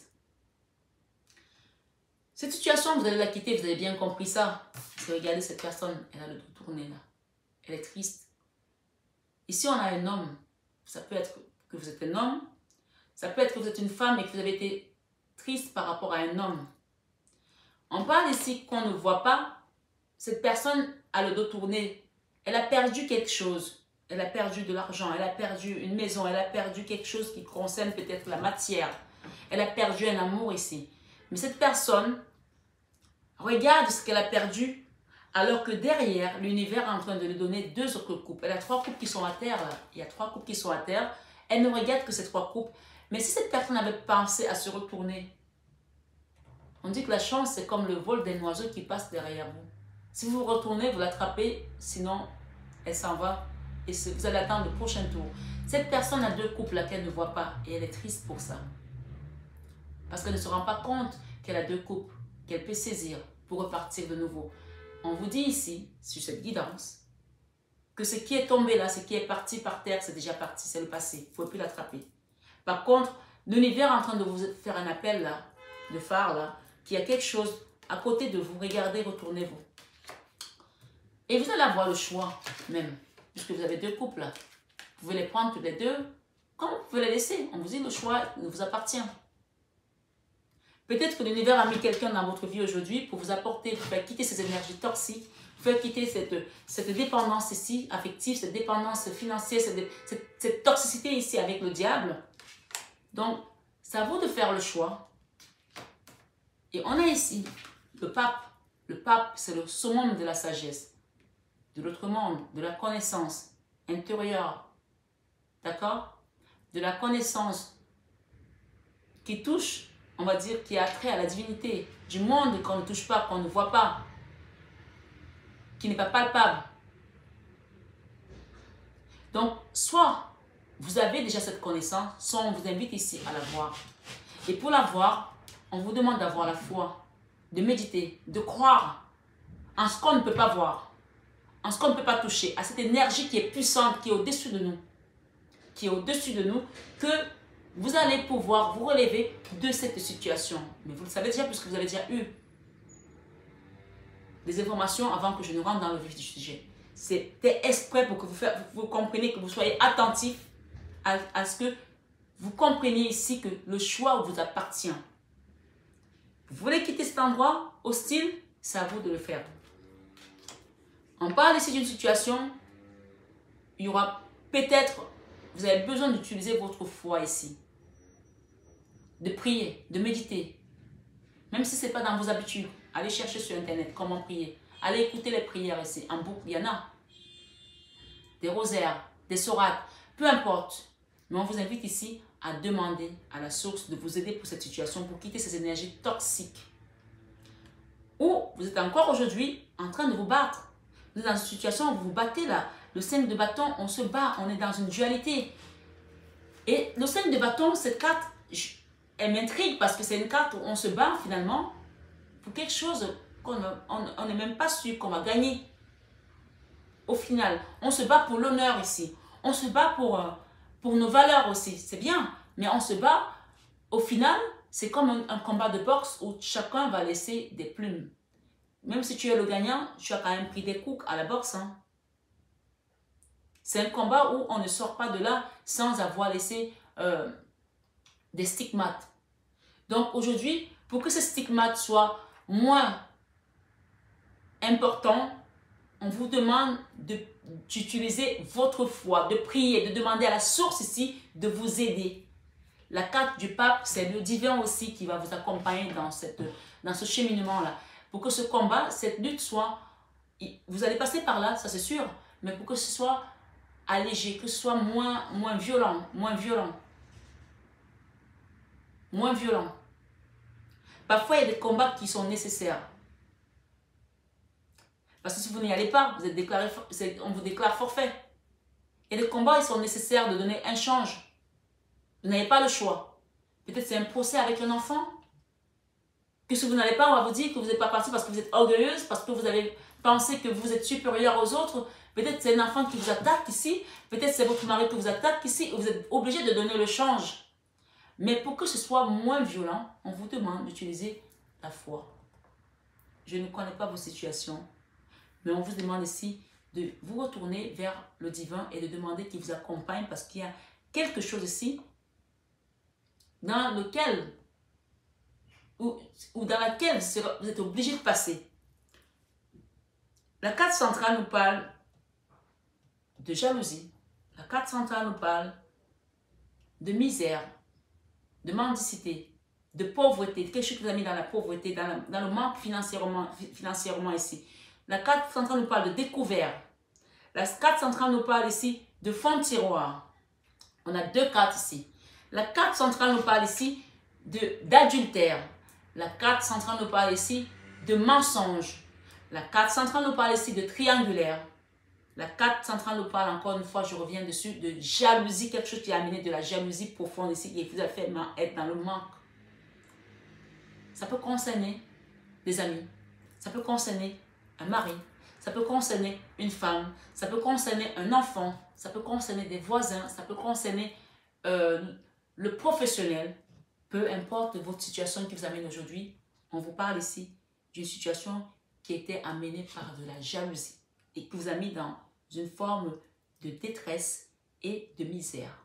Speaker 1: Cette situation, vous allez la quitter, vous avez bien compris ça. Parce que regardez cette personne, elle a le dos tourné là. elle est triste. Ici, on a un homme. Ça peut être que vous êtes un homme. Ça peut être que vous êtes une femme et que vous avez été triste par rapport à un homme. On parle ici qu'on ne voit pas. Cette personne a le dos tourné. Elle a perdu quelque chose. Elle a perdu de l'argent. Elle a perdu une maison. Elle a perdu quelque chose qui concerne peut-être la matière. Elle a perdu un amour ici. Mais cette personne regarde ce qu'elle a perdu alors que derrière, l'univers est en train de lui donner 2 autres coupes. Elle a 3 coupes qui sont à terre. Là. Il y a 3 coupes qui sont à terre. Elle ne regarde que ces 3 coupes. Mais si cette personne avait pensé à se retourner, on dit que la chance, c'est comme le vol d'un oiseau qui passe derrière vous. Si vous vous retournez, vous l'attrapez, sinon, elle s'en va et vous allez attendre le prochain tour. Cette personne a 2 coupes là qu'elle ne voit pas et elle est triste pour ça. Parce qu'elle ne se rend pas compte qu'elle a 2 coupes, qu'elle peut saisir pour repartir de nouveau. On vous dit ici, sur cette guidance, que ce qui est tombé là, ce qui est parti par terre, c'est déjà parti, c'est le passé. Vous ne pouvez plus l'attraper. Par contre, l'univers est en train de vous faire un appel là, de phare là, qu'il y a quelque chose à côté de vous. Regardez, retournez-vous. Et vous allez avoir le choix même, puisque vous avez 2 couples là. Vous pouvez les prendre tous les 2, comme vous pouvez les laisser. On vous dit le choix ne vous appartient. Peut-être que l'univers a mis quelqu'un dans votre vie aujourd'hui pour vous apporter, pour faire quitter ces énergies toxiques, pour faire quitter cette dépendance ici, affective, cette dépendance financière, cette toxicité ici avec le diable. Donc, c'est à vous de faire le choix. Et on a ici le pape. Le pape, c'est le summum de la sagesse, de l'autre monde, de la connaissance intérieure. D'accord? De la connaissance qui touche, on va dire, qui a trait à la divinité, du monde qu'on ne touche pas, qu'on ne voit pas, qui n'est pas palpable. Donc, soit vous avez déjà cette connaissance, soit on vous invite ici à la voir. Et pour la voir, on vous demande d'avoir la foi, de méditer, de croire en ce qu'on ne peut pas voir, en ce qu'on ne peut pas toucher, à cette énergie qui est puissante, qui est au-dessus de nous, que vous allez pouvoir vous relever de cette situation. Mais vous le savez déjà puisque vous avez déjà eu des informations avant que je ne rentre dans le vif du sujet. C'était exprès pour que vous compreniez, que vous soyez attentif à ce que vous compreniez ici que le choix vous appartient. Vous voulez quitter cet endroit hostile, c'est à vous de le faire. On parle ici d'une situation, il y aura peut-être, vous avez besoin d'utiliser votre foi ici. De prier, de méditer. Même si ce n'est pas dans vos habitudes, allez chercher sur Internet comment prier. Allez écouter les prières ici, en boucle, il y en a. Des rosaires, des sourates, peu importe. Mais on vous invite ici à demander à la source de vous aider pour cette situation, pour quitter ces énergies toxiques. Ou vous êtes encore aujourd'hui en train de vous battre. Vous êtes dans une situation où vous vous battez là. Le 5 de bâton, on se bat, on est dans une dualité. Et le 5 de bâton, cette carte, elle m'intrigue parce que c'est une carte où on se bat finalement pour quelque chose qu'on n'est même pas sûr qu'on va gagner. Au final, on se bat pour l'honneur ici. On se bat pour nos valeurs aussi. C'est bien, mais on se bat. Au final, c'est comme un combat de boxe où chacun va laisser des plumes. Même si tu es le gagnant, tu as quand même pris des coups à la boxe. Hein. C'est un combat où on ne sort pas de là sans avoir laissé des stigmates. Donc aujourd'hui, pour que ces stigmates soient moins importants, on vous demande d'utiliser votre foi, de prier, de demander à la source ici de vous aider. La carte du pape, c'est le divin aussi qui va vous accompagner dans ce cheminement-là. Pour que ce combat, cette lutte soit, vous allez passer par là, ça c'est sûr, mais pour que ce soit allégé, que ce soit moins violent. Parfois, il y a des combats qui sont nécessaires. Parce que si vous n'y allez pas, vous êtes déclaré, on vous déclare forfait. Il y a des combats, ils sont nécessaires de donner un change. Vous n'avez pas le choix. Peut-être c'est un procès avec un enfant. Que si vous n'allez pas, on va vous dire que vous n'êtes pas parti parce que vous êtes orgueilleuse, parce que vous avez pensé que vous êtes supérieur aux autres. Peut-être c'est un enfant qui vous attaque ici. Peut-être c'est votre mari qui vous attaque ici. Vous êtes obligé de donner le change. Mais pour que ce soit moins violent, on vous demande d'utiliser la foi. Je ne connais pas vos situations, mais on vous demande ici de vous retourner vers le divin et de demander qu'il vous accompagne parce qu'il y a quelque chose ici dans lequel ou dans laquelle vous êtes obligé de passer. La carte centrale nous parle de jalousie. La carte centrale nous parle de misère, de mendicité, de pauvreté, quelque chose que vous avez mis dans la pauvreté, dans le manque financièrement ici. La carte centrale nous parle de découvert. La carte centrale nous parle ici de fond de tiroir. On a deux cartes ici. La carte centrale nous parle ici d'adultère. La carte centrale nous parle ici de mensonge. La carte centrale nous parle ici de triangulaire. La carte centrale nous parle, encore une fois, je reviens dessus, de jalousie, quelque chose qui a amené de la jalousie profonde ici et qui vous a fait être dans le manque. Ça peut concerner des amis, ça peut concerner un mari, ça peut concerner une femme, ça peut concerner un enfant, ça peut concerner des voisins, ça peut concerner le professionnel. Peu importe votre situation qui vous amène aujourd'hui, on vous parle ici d'une situation qui était amenée par de la jalousie et qui vous a mis dans une forme de détresse et de misère.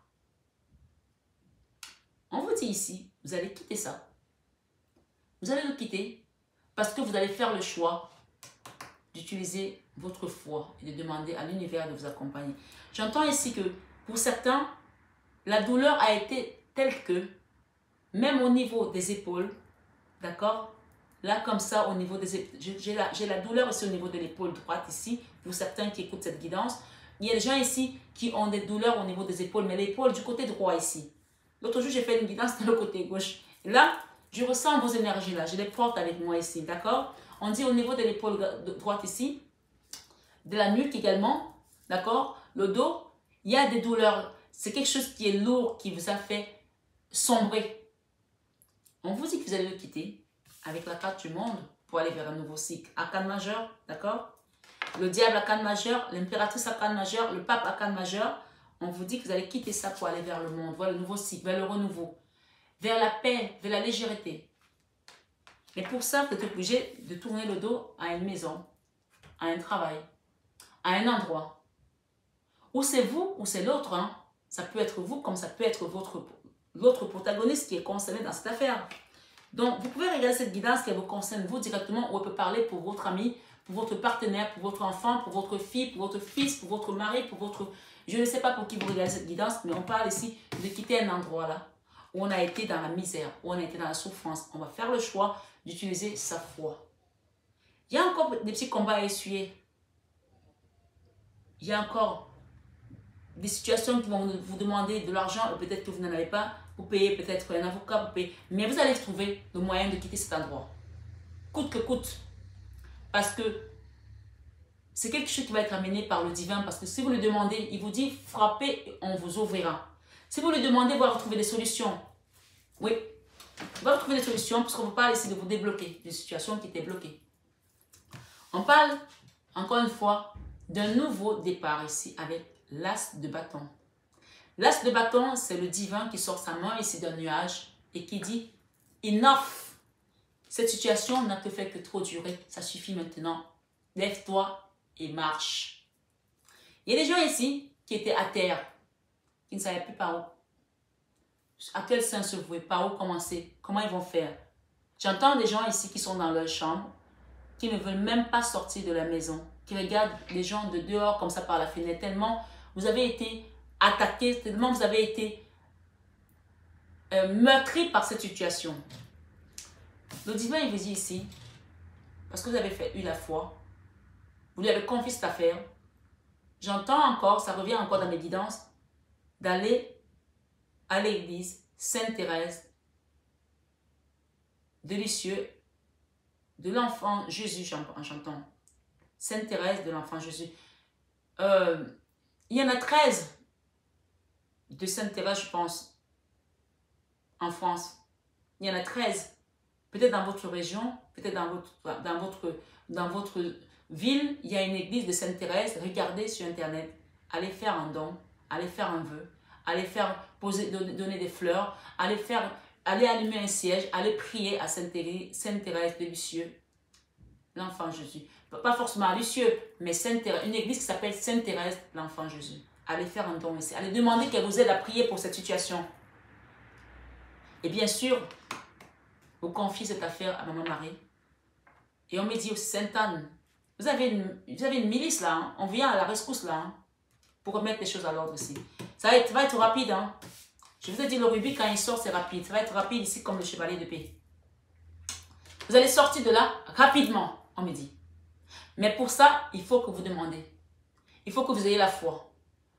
Speaker 1: On vous dit ici, vous allez quitter ça. Vous allez le quitter parce que vous allez faire le choix d'utiliser votre foi et de demander à l'univers de vous accompagner. J'entends ici que pour certains, la douleur a été telle que, même au niveau des épaules, d'accord? Là, comme ça, au niveau des épaules, j'ai la douleur aussi au niveau de l'épaule droite ici, pour certains qui écoutent cette guidance. Il y a des gens ici qui ont des douleurs au niveau des épaules, mais l'épaule du côté droit ici. L'autre jour, j'ai fait une guidance dans le côté gauche. Et là, je ressens vos énergies là, je les porte avec moi ici, d'accord? On dit au niveau de l'épaule droite ici, de la nuque également, d'accord? Le dos, il y a des douleurs. C'est quelque chose qui est lourd, qui vous a fait sombrer. On vous dit que vous allez le quitter avec la carte du monde pour aller vers un nouveau cycle. Arcane majeur, d'accord? Le diable arcane majeur, l'impératrice arcane majeur, le pape arcane majeur. On vous dit que vous allez quitter ça pour aller vers le monde, vers le nouveau cycle, vers le renouveau, vers la paix, vers la légèreté. Et pour ça, vous êtes obligé de tourner le dos à une maison, à un travail, à un endroit. Ou c'est vous, ou c'est l'autre. Hein. Ça peut être vous, comme ça peut être l'autre protagoniste qui est concerné dans cette affaire. Donc, vous pouvez regarder cette guidance qui vous concerne vous directement, ou elle peut parler pour votre ami, pour votre partenaire, pour votre enfant, pour votre fille, pour votre fils, pour votre mari, pour votre... Je ne sais pas pour qui vous regardez cette guidance, mais on parle ici de quitter un endroit là, où on a été dans la misère, où on a été dans la souffrance. On va faire le choix d'utiliser sa foi. Il y a encore des petits combats à essuyer. Il y a encore des situations qui vont vous demander de l'argent, peut-être que vous n'en avez pas. Vous payez peut-être un avocat, vous payez, mais vous allez trouver le moyen de quitter cet endroit. Coûte que coûte. Parce que c'est quelque chose qui va être amené par le divin. Parce que si vous le demandez, il vous dit frappez et on vous ouvrira. Si vous le demandez, vous allez retrouver des solutions. Oui, vous allez retrouver des solutions parce qu'on vous parle ici de vous débloquer des situations qui étaient bloquées. On parle, encore une fois, d'un nouveau départ ici avec l'as de bâton. L'as de bâton, c'est le divin qui sort sa main ici d'un nuage et qui dit « Enough !» Cette situation n'a que fait que trop durer. Ça suffit maintenant. Lève-toi et marche. Il y a des gens ici qui étaient à terre, qui ne savaient plus par où. À quel sein se vouer, par où commencer, comment ils vont faire. J'entends des gens ici qui sont dans leur chambre, qui ne veulent même pas sortir de la maison, qui regardent les gens de dehors comme ça par la fenêtre, tellement vous avez été attaqué, tellement vous avez été meurtri par cette situation. Le divin, il vous dit ici, parce que vous avez eu la foi, vous lui avez confié cette affaire, j'entends encore, ça revient encore dans mes guidances, d'aller à l'église Sainte-Thérèse de Lisieux, de l'enfant Jésus, en chantant. Sainte-Thérèse de l'enfant Jésus. Il y en a 13 de Sainte-Thérèse, je pense, en France. Il y en a 13. Peut-être dans votre région, peut-être dans votre ville, il y a une église de Sainte-Thérèse. Regardez sur Internet. Allez faire un don, allez faire un vœu, allez faire donner des fleurs, allez allumer un siège, allez prier à Sainte-Thérèse de Lisieux, l'Enfant Jésus. Pas forcément à Lisieux, mais une église qui s'appelle Sainte Thérèse, l'Enfant Jésus. Allez faire un don ici. Allez demander qu'elle vous aide à prier pour cette situation. Et bien sûr, vous confiez cette affaire à Maman Marie. Et on me dit aussi, Sainte Anne, vous avez une milice là, hein? On vient à la rescousse là, hein? Pour remettre les choses à l'ordre aussi. Ça va être rapide. Hein? Je vous ai dit, le rubis, quand il sort, c'est rapide. Ça va être rapide ici comme le chevalier de paix. Vous allez sortir de là rapidement, on me dit. Mais pour ça, il faut que vous demandez. Il faut que vous ayez la foi.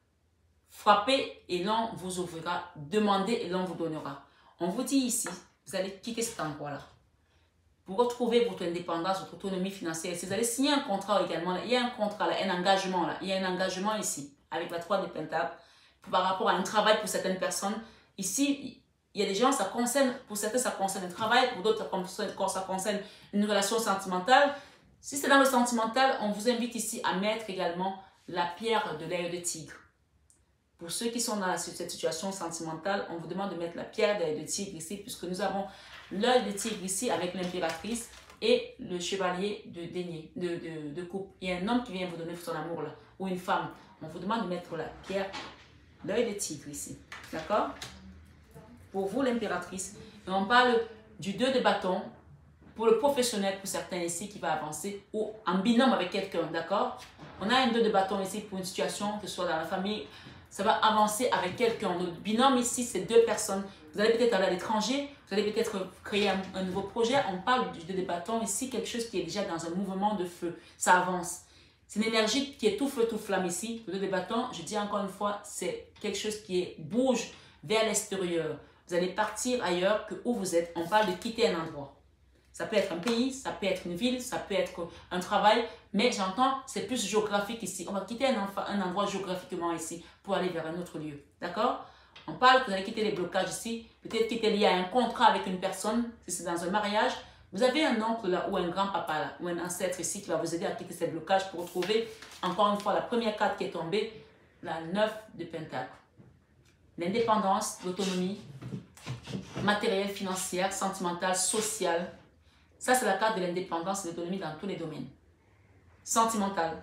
Speaker 1: Frappez et l'on vous ouvrira. Demandez et l'on vous donnera. On vous dit ici, vous allez quitter cet endroit-là. Vous retrouvez votre indépendance, votre autonomie financière. Si vous allez signer un contrat également, il y a un contrat, là, un engagement. Là. Il y a un engagement ici, avec la 3 de Pentacle, par rapport à un travail pour certaines personnes. Ici, il y a des gens, ça concerne, pour certains, ça concerne un travail, pour d'autres, ça concerne une relation sentimentale. Si c'est dans le sentimental, on vous invite ici à mettre également la pierre de l'œil de tigre. Pour ceux qui sont dans cette situation sentimentale, on vous demande de mettre la pierre de l'œil de tigre ici, puisque nous avons l'œil de tigre ici avec l'impératrice et le chevalier de denier, de coupe. Il y a un homme qui vient vous donner son amour là, ou une femme. On vous demande de mettre la pierre, l'œil de tigre ici. D'accord? Pour vous, l'impératrice. Et on parle du 2 de bâton pour le professionnel, pour certains ici, qui va avancer, ou en binôme avec quelqu'un. D'accord? On a un 2 de bâton ici pour une situation, que ce soit dans la famille. Ça va avancer avec quelqu'un. Notre binôme ici, c'est 2 personnes. Vous allez peut-être aller à l'étranger, vous allez peut-être créer un nouveau projet. On parle du 2 de bâton ici, quelque chose qui est déjà dans un mouvement de feu. Ça avance. C'est une énergie qui est tout feu, tout flamme ici. Le 2 de bâton, je dis encore une fois, c'est quelque chose qui bouge vers l'extérieur. Vous allez partir ailleurs que où vous êtes. On parle de quitter un endroit. Ça peut être un pays, ça peut être une ville, ça peut être un travail, mais j'entends, c'est plus géographique ici. On va quitter un endroit géographiquement ici pour aller vers un autre lieu. D'accord? On parle que vous allez quitter les blocages ici, peut-être quitter lié à un contrat avec une personne, si c'est dans un mariage. Vous avez un oncle là, ou un grand-papa là, ou un ancêtre ici qui va vous aider à quitter ces blocages pour retrouver, encore une fois, la première carte qui est tombée, la 9 de Pentacle. L'indépendance, l'autonomie, matérielle, financière, sentimentale, sociale. Ça, c'est la carte de l'indépendance et de l'autonomie dans tous les domaines. Sentimentale.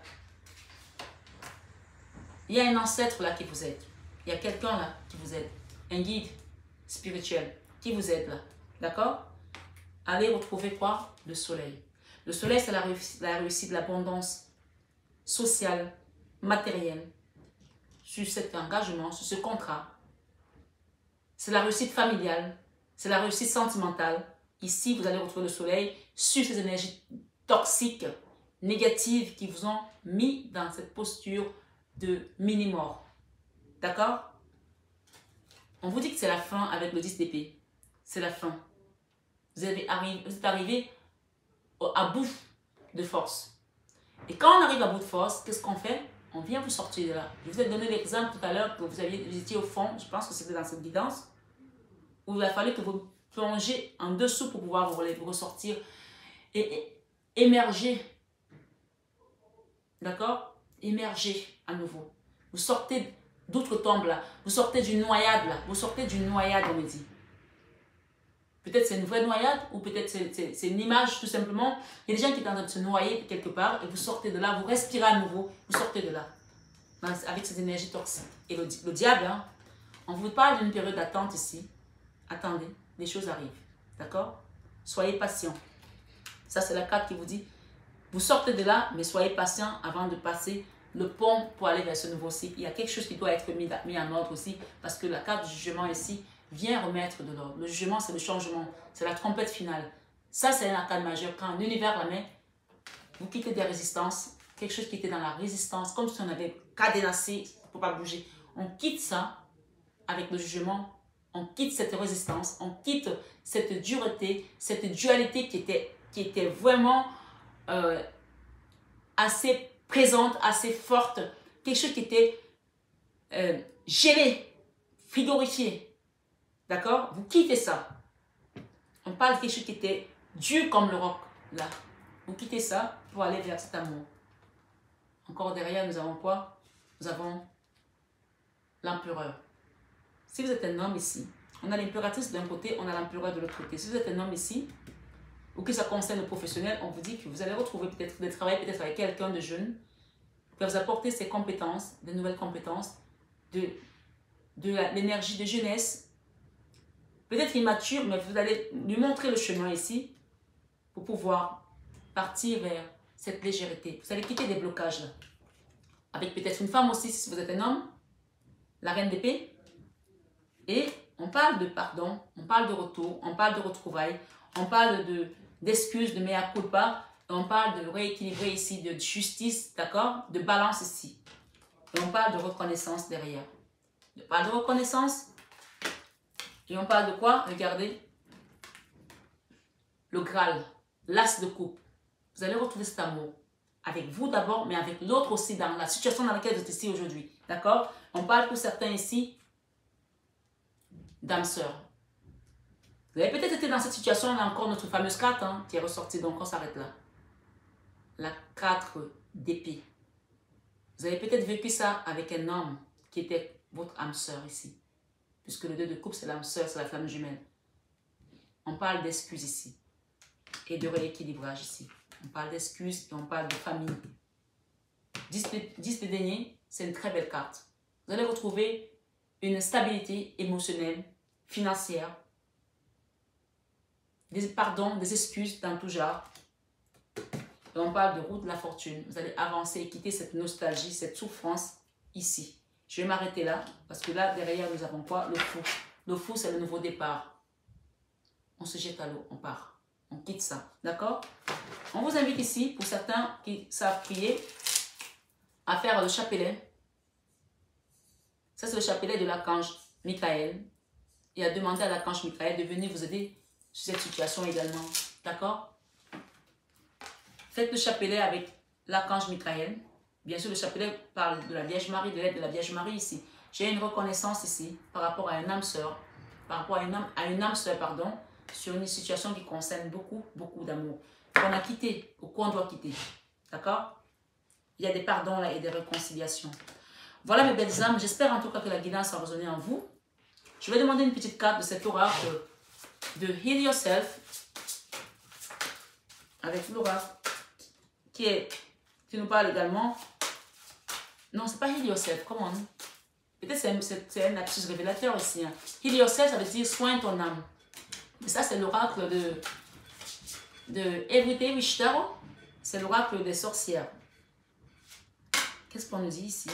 Speaker 1: Il y a un ancêtre là qui vous aide. Il y a quelqu'un là qui vous aide. Un guide spirituel qui vous aide là. D'accord? Allez retrouver quoi? Le soleil. Le soleil, c'est la réussite, l'abondance sociale, matérielle, sur cet engagement, sur ce contrat. C'est la réussite familiale, c'est la réussite sentimentale. Ici, vous allez retrouver le soleil sur ces énergies toxiques, négatives qui vous ont mis dans cette posture de mini-mort. D'accord? On vous dit que c'est la fin avec le 10 d'épée. C'est la fin. Vous êtes arrivé à bout de force. Et quand on arrive à bout de force, qu'est-ce qu'on fait? On vient vous sortir de là. Je vous ai donné l'exemple tout à l'heure que vous étiez au fond. Je pense que c'était dans cette guidance. Où il a fallu que vous plongez en dessous pour pouvoir vous ressortir et émerger. D'accord? Émerger à nouveau. Vous sortez d'outre-tombe là. Vous sortez d'une noyade là. Vous sortez d'une noyade, on me dit. Peut-être c'est une vraie noyade ou peut-être c'est une image tout simplement. Il y a des gens qui sont en train de se noyer quelque part et vous sortez de là, vous respirez à nouveau, vous sortez de là. Avec cette énergie toxique. Et le diable, hein, on vous parle d'une période d'attente ici. Attendez, les choses arrivent. D'accord? Soyez patient. Ça, c'est la carte qui vous dit, vous sortez de là, mais soyez patient avant de passer le pont pour aller vers ce nouveau cycle. Il y a quelque chose qui doit être mis en ordre aussi, parce que la carte du jugement ici vient remettre de l'ordre. Le jugement, c'est le changement, c'est la trompette finale. Ça, c'est un arcane majeur. Quand l'univers la met, vous quittez des résistances, quelque chose qui était dans la résistance, comme si on avait cadenassé pour ne pas bouger. On quitte ça avec le jugement. On quitte cette résistance, on quitte cette dureté, cette dualité qui était vraiment assez présente, assez forte. Quelque chose qui était gelé, frigorifié. D'accord? Vous quittez ça. On parle de quelque chose qui était dur comme le roc. Là. Vous quittez ça pour aller vers cet amour. Encore derrière, nous avons quoi? Nous avons l'empereur. Si vous êtes un homme ici, on a l'impératrice d'un côté, on a l'empereur de l'autre côté. Si vous êtes un homme ici, ou que ça concerne le professionnel, on vous dit que vous allez retrouver peut-être des travails, peut-être avec quelqu'un de jeune, qui va vous apporter ses compétences, de nouvelles compétences, de l'énergie de jeunesse, peut-être immature, mais vous allez lui montrer le chemin ici pour pouvoir partir vers cette légèreté. Vous allez quitter des blocages là. Avec peut-être une femme aussi, si vous êtes un homme, la reine d'épée. Et on parle de pardon, on parle de retour, on parle de retrouvailles, on parle d'excuses, de mea culpa, on parle de rééquilibrer ici, de justice, d'accord, de balance ici. Et on parle de reconnaissance derrière. On parle de reconnaissance. Et on parle de quoi? Regardez. Le Graal, l'as de coupe. Vous allez retrouver cet amour. Avec vous d'abord, mais avec l'autre aussi, dans la situation dans laquelle vous êtes ici aujourd'hui. D'accord? On parle pour certains ici d'âme sœur. Vous avez peut-être été dans cette situation, on a encore notre fameuse carte hein, qui est ressortie, donc on s'arrête là. La 4 d'épée. Vous avez peut-être vécu ça avec un homme qui était votre âme sœur ici. Puisque le 2 de coupe, c'est l'âme sœur, c'est la flamme jumelle. On parle d'excuses ici. Et de rééquilibrage ici. On parle d'excuses et on parle de famille. 10 de denier, c'est une très belle carte. Vous allez retrouver une stabilité émotionnelle, financière, des pardons, des excuses dans tout genre. Et on parle de route de la fortune. Vous allez avancer et quitter cette nostalgie, cette souffrance ici. Je vais m'arrêter là, parce que là, derrière, nous avons quoi? Le fou. Le fou, c'est le nouveau départ. On se jette à l'eau, on part. On quitte ça, d'accord? On vous invite ici, pour certains qui savent prier, à faire le chapelet. Ça, c'est le chapelet de l'archange Michael. Et à demander à l'archange Michael de venir vous aider sur cette situation également, d'accord? Faites le chapelet avec l'archange Michael. Bien sûr, le chapelet parle de la Vierge Marie, de l'aide de la Vierge Marie ici. J'ai une reconnaissance ici par rapport à une âme sœur, par rapport à une âme sœur, pardon, sur une situation qui concerne beaucoup, beaucoup d'amour. Qu'on a quitté ou qu'on doit quitter. D'accord? Il y a des pardons là et des réconciliations. Voilà mes belles âmes. J'espère en tout cas que la guidance a résonné en vous. Je vais demander une petite carte de cet oracle de Heal Yourself avec l'oracle qui nous parle également. Non, c'est pas Heal Yourself, comment? Peut-être c'est un lapsus révélateur ici. Hein. Heal Yourself, ça veut dire soigne ton âme. Et ça, c'est l'oracle de Everyday Wish Tarot. C'est l'oracle des sorcières. Qu'est-ce qu'on nous dit ici?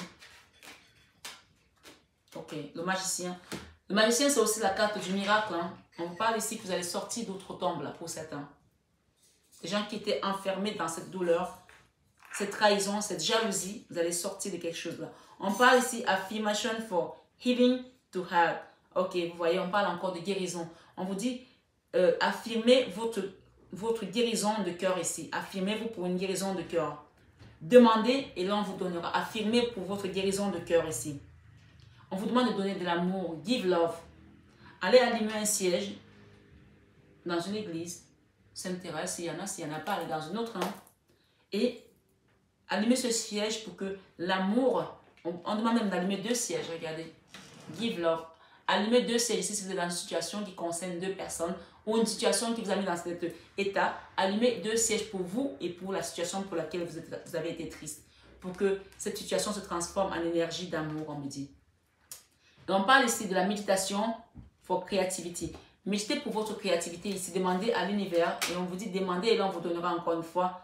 Speaker 1: Ok, le magicien. Le magicien, c'est aussi la carte du miracle. Hein. On vous parle ici que vous allez sortir d'autres tombes là, pour certains. Des gens qui étaient enfermés dans cette douleur, cette trahison, cette jalousie, vous allez sortir de quelque chose là. On parle ici affirmation for healing to heart. Ok, vous voyez, on parle encore de guérison. On vous dit affirmez votre guérison de cœur ici. Affirmez-vous pour une guérison de cœur. Demandez et l'on vous donnera. Affirmez pour votre guérison de cœur ici. On vous demande de donner de l'amour. Give love. Allez allumer un siège dans une église. Sainte-Thérèse, s'il y en a pas, allez dans une autre. Hein. Et allumer ce siège pour que l'amour... On demande même d'allumer 2 sièges, regardez. Give love. Allumez 2 sièges ici si vous êtes dans une situation qui concerne 2 personnes ou une situation qui vous a mis dans cet état. Allumez 2 sièges pour vous et pour la situation pour laquelle vous avez été triste. Pour que cette situation se transforme en énergie d'amour, on me dit. Et on parle ici de la méditation for creativity. Méditez pour votre créativité ici. Demandez à l'univers et on vous dit demandez et là on vous donnera encore une fois.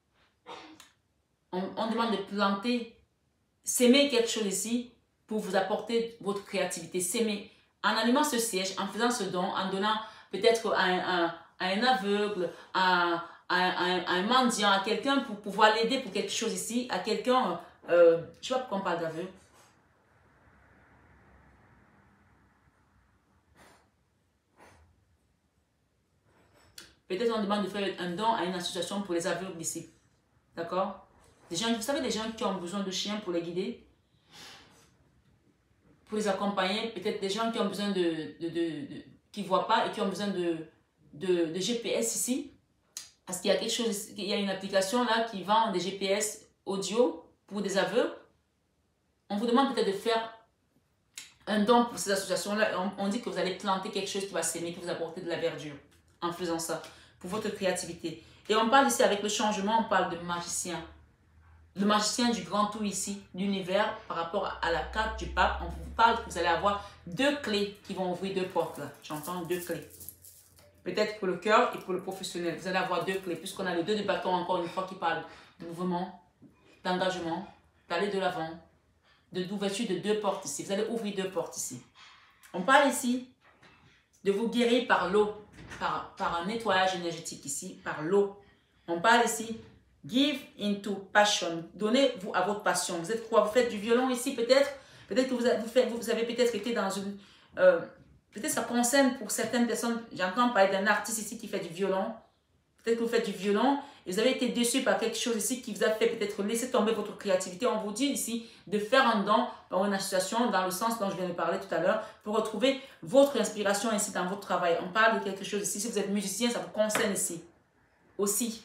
Speaker 1: On demande de planter, s'aimer quelque chose ici pour vous apporter votre créativité. S'aimer en allumant ce siège, en faisant ce don, en donnant peut-être à un aveugle, à un mendiant, à quelqu'un pour pouvoir l'aider pour quelque chose ici, à quelqu'un, je ne sais pas pourquoi on parle d'aveugle. Peut-être on demande de faire un don à une association pour les aveugles ici. D'accord? Des gens, vous savez, des gens qui ont besoin de chiens pour les guider, pour les accompagner. Peut-être des gens qui ont besoin qui ne voient pas et qui ont besoin de GPS ici. Parce qu'il y a quelque chose, il y a une application là qui vend des GPS audio pour des aveugles. On vous demande peut-être de faire un don pour ces associations-là. On dit que vous allez planter quelque chose qui va s'aimer, qui vous apporter de la verdure en faisant ça. pour votre créativité. Et on parle ici avec le changement, on parle de magicien. Le magicien du grand tout ici, l'univers, par rapport à la carte du pape, on vous parle que vous allez avoir 2 clés qui vont ouvrir 2 portes là. J'entends 2 clés. Peut-être pour le cœur et pour le professionnel. Vous allez avoir 2 clés, puisqu'on a le 2 de bâton encore une fois qui parle de mouvement, d'engagement, d'aller de l'avant, d'ouverture de 2 portes ici. Vous allez ouvrir 2 portes ici. On parle ici de vous guérir par l'eau, par un nettoyage énergétique ici, par l'eau. On parle ici, give into passion. Donnez-vous à votre passion. Vous êtes quoi? Vous faites du violon ici peut-être? Peut-être que vous avez peut-être été dans une... peut-être ça concerne pour certaines personnes, j'entends parler d'un artiste ici qui fait du violon. Peut-être que vous faites du violon et vous avez été déçu par quelque chose ici qui vous a fait peut-être laisser tomber votre créativité. On vous dit ici de faire un don dans une association, dans le sens dont je viens de parler tout à l'heure, pour retrouver votre inspiration ici dans votre travail. On parle de quelque chose ici. Si vous êtes musicien, ça vous concerne ici. Aussi,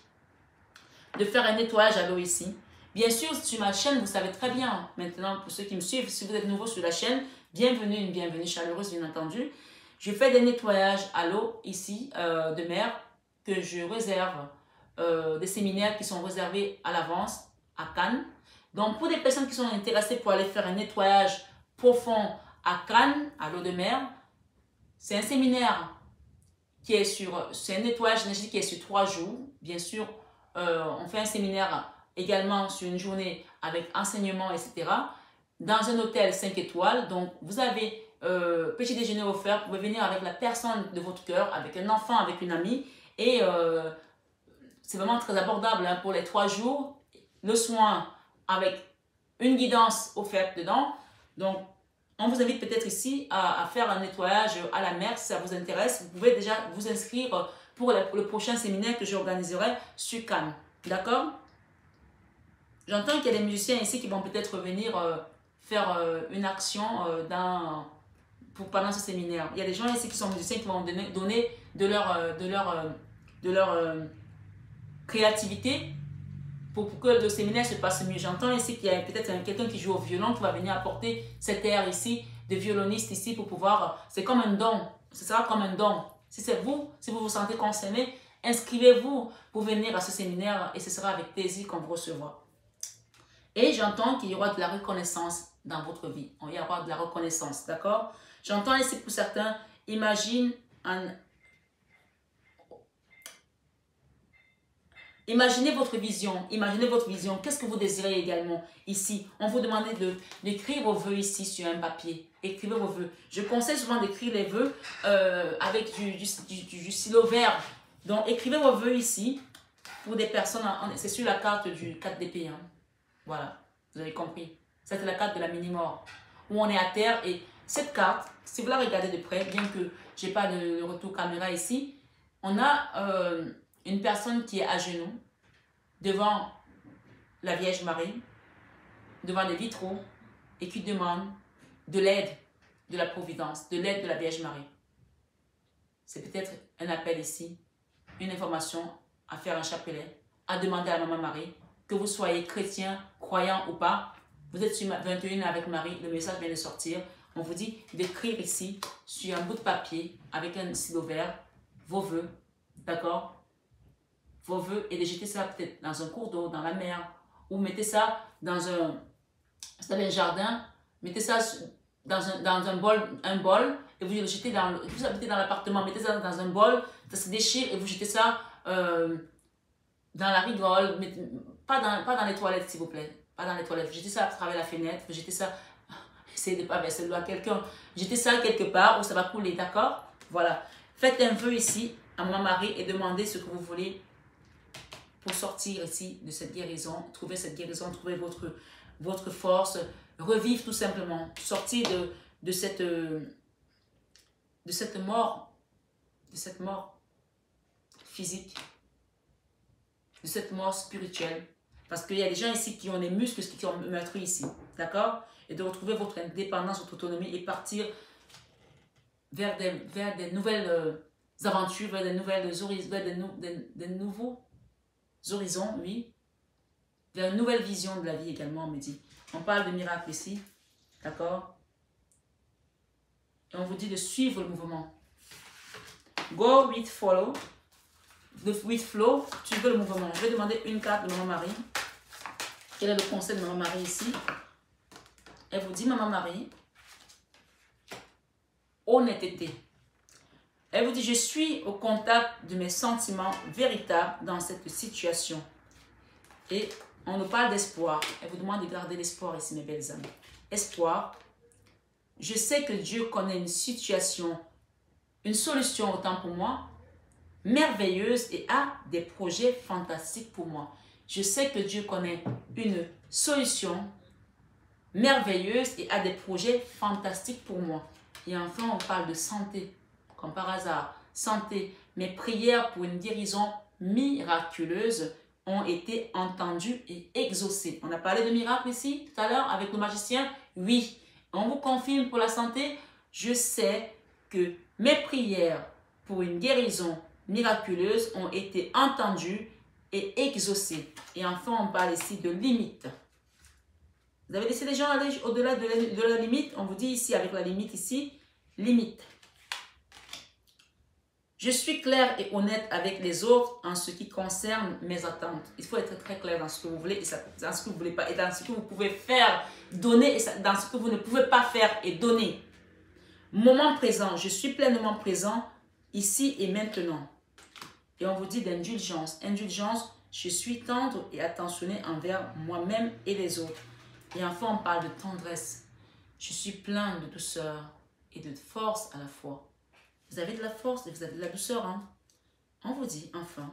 Speaker 1: de faire un nettoyage à l'eau ici. Bien sûr, sur ma chaîne, vous savez très bien, maintenant, pour ceux qui me suivent, si vous êtes nouveau sur la chaîne, bienvenue, une bienvenue chaleureuse, bien entendu. Je fais des nettoyages à l'eau ici, de mer, que je réserve, des séminaires qui sont réservés à l'avance à Cannes. Donc, pour des personnes qui sont intéressées pour aller faire un nettoyage profond à Cannes, à l'eau de mer, c'est un séminaire qui est c'est un nettoyage énergétique qui est sur 3 jours. Bien sûr, on fait un séminaire également sur une journée avec enseignement, etc. Dans un hôtel 5 étoiles. Donc, vous avez petit déjeuner offert. Vous pouvez venir avec la personne de votre cœur, avec un enfant, avec une amie. Et c'est vraiment très abordable hein, pour les 3 jours. Le soin avec une guidance offerte dedans. Donc, on vous invite peut-être ici à faire un nettoyage à la mer si ça vous intéresse. Vous pouvez déjà vous inscrire pour le prochain séminaire que j'organiserai sur Cannes. D'accord? J'entends qu'il y a des musiciens ici qui vont peut-être venir faire une action pendant ce séminaire. Il y a des gens ici qui sont musiciens qui vont donner de leur créativité pour que le séminaire se passe mieux. J'entends ici qu'il y a peut-être quelqu'un qui joue au violon qui va venir apporter cet air ici, de violoniste ici pour pouvoir... C'est comme un don. Ce sera comme un don. Si c'est vous, si vous vous sentez concerné, inscrivez-vous pour venir à ce séminaire et ce sera avec plaisir qu'on vous recevra. Et j'entends qu'il y aura de la reconnaissance dans votre vie. Il va y avoir de la reconnaissance, d'accord? J'entends ici pour certains, imaginez votre vision. Imaginez votre vision. Qu'est-ce que vous désirez également ici? On vous demande d'écrire vos vœux ici sur un papier. Écrivez vos vœux. Je conseille souvent d'écrire les vœux avec du stylo vert. Donc, écrivez vos vœux ici pour des personnes. C'est sur la carte du 4 d'épée. Hein. Voilà, vous avez compris. C'est la carte de la mini-mort où on est à terre. Et cette carte, si vous la regardez de près, bien que je n'ai pas de retour caméra ici, on a une personne qui est à genoux devant la Vierge Marie, devant des vitraux et qui demande de l'aide de la Providence, de l'aide de la Vierge Marie. C'est peut-être un appel ici, une information à faire un chapelet, à demander à Maman Marie, que vous soyez chrétien, croyant ou pas. Vous êtes sur 21 avec Marie, le message vient de sortir. On vous dit d'écrire ici, sur un bout de papier, avec un stylo vert, vos vœux, d'accord? Vos vœux, et de jeter ça peut-être dans un cours d'eau, dans la mer, ou mettez ça dans un jardin, mettez ça dans un bol, et vous le jetez vous habitez dans l'appartement, mettez ça dans un bol, ça se déchire, et vous jetez ça dans la rigole, pas dans les toilettes s'il vous plaît, pas dans les toilettes, vous jetez ça à travers la fenêtre, vous jetez ça, essayez de ne pas verser de l'eau à quelqu'un, jetez ça quelque part où ça va couler, d'accord? Voilà, faites un vœu ici à Maman Marie et demandez ce que vous voulez pour sortir ici de cette guérison, trouver cette guérison, trouver votre force, revivre tout simplement, sortir de cette mort physique, de cette mort spirituelle. Parce qu'il y a des gens ici qui ont des muscles qui ont meurtri ici, d'accord? Et de retrouver votre indépendance, votre autonomie et partir vers des nouvelles aventures, vers des nouveaux horizons, oui. Vers une nouvelle vision de la vie également, on me dit. On parle de miracle ici, d'accord? Et on vous dit de suivre le mouvement. Go with follow. de with flow, tu veux le mouvement. Je vais demander une carte de Maman Marie. Quel est le conseil de Maman Marie ici? Elle vous dit, Maman Marie, honnêteté. Elle vous dit, je suis au contact de mes sentiments véritables dans cette situation. Et on nous parle d'espoir. Elle vous demande de garder l'espoir ici, mes belles amies. Espoir. Je sais que Dieu connaît une situation, une solution autant pour moi, merveilleuse et a des projets fantastiques pour moi. Je sais que Dieu connaît une solution merveilleuse et a des projets fantastiques pour moi. Et enfin, on parle de santé. Comme par hasard, santé. Mes prières pour une guérison miraculeuse ont été entendues et exaucées. On a parlé de miracle ici, tout à l'heure, avec le magicien. Oui. On vous confirme pour la santé. Je sais que mes prières pour une guérison miraculeuse ont été entendues et exaucées. Et enfin, on parle ici de limite. Vous avez laissé les gens aller au-delà de la limite. On vous dit ici, avec la limite ici, limite. Je suis clair et honnête avec les autres en ce qui concerne mes attentes. Il faut être très clair dans ce que vous voulez et dans ce que vous ne voulez pas. Et dans ce que vous pouvez faire, donner, et dans ce que vous ne pouvez pas faire et donner. Moment présent, je suis pleinement présent ici et maintenant. Et on vous dit d'indulgence. Indulgence, je suis tendre et attentionné envers moi-même et les autres. Et enfin, on parle de tendresse. Je suis plein de douceur et de force à la fois. Vous avez de la force et vous avez de la douceur. Hein? On vous dit enfin,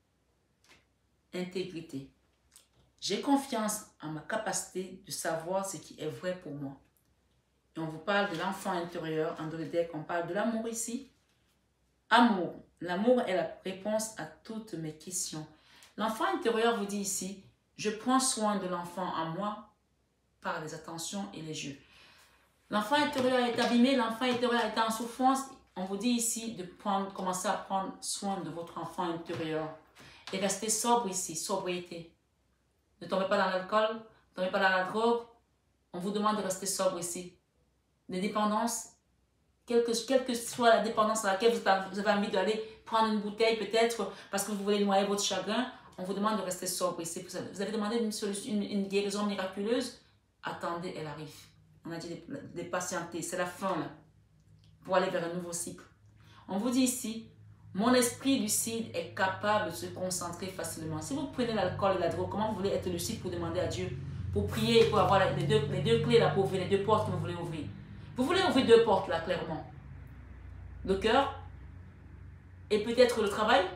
Speaker 1: intégrité. J'ai confiance en ma capacité de savoir ce qui est vrai pour moi. Et on vous parle de l'enfant intérieur. En deux decks, on parle de l'amour ici. Amour. L'amour est la réponse à toutes mes questions. L'enfant intérieur vous dit ici, je prends soin de l'enfant en moi par les attentions et les jeux. L'enfant intérieur est abîmé, l'enfant intérieur est en souffrance. On vous dit ici de commencer à prendre soin de votre enfant intérieur. Et restez sobre ici, sobriété. Ne tombez pas dans l'alcool, ne tombez pas dans la drogue. On vous demande de rester sobre ici. Les dépendances, quelle que soit la dépendance à laquelle vous avez envie d'aller prendre une bouteille peut-être parce que vous voulez noyer votre chagrin, on vous demande de rester sobre ici. Vous avez demandé une guérison miraculeuse. Attendez, elle arrive. On a dit de patienter, c'est la fin là, pour aller vers un nouveau cycle. On vous dit ici, mon esprit lucide est capable de se concentrer facilement. Si vous prenez l'alcool et la drogue, comment vous voulez être lucide pour demander à Dieu, pour prier, pour avoir les deux clés là pour ouvrir les deux portes que vous voulez ouvrir? Vous voulez ouvrir deux portes là, clairement. Le cœur et peut-être le travail,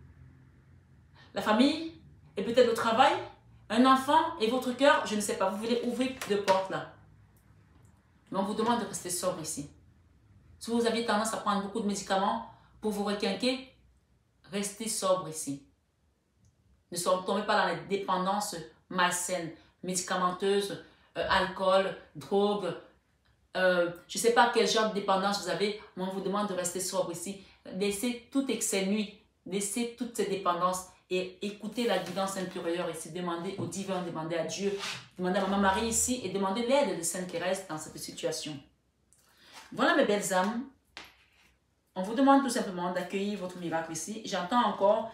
Speaker 1: la famille et peut-être le travail, un enfant et votre cœur, je ne sais pas, vous voulez ouvrir deux portes là. Mais on vous demande de rester sobre ici. Si vous avez tendance à prendre beaucoup de médicaments pour vous requinquer, restez sobre ici. Ne tombez pas dans les dépendances malsaines, médicamenteuses, alcool, drogue. Je ne sais pas quel genre de dépendance vous avez, mais on vous demande de rester sobre ici. Laissez tout excès nuit, laissez toutes ces dépendances et écoutez la guidance intérieure ici. Demandez au divin, demandez à Dieu, demandez à Maman Marie ici et demandez l'aide de Sainte Thérèse dans cette situation. Voilà mes belles âmes. On vous demande tout simplement d'accueillir votre miracle ici. J'entends encore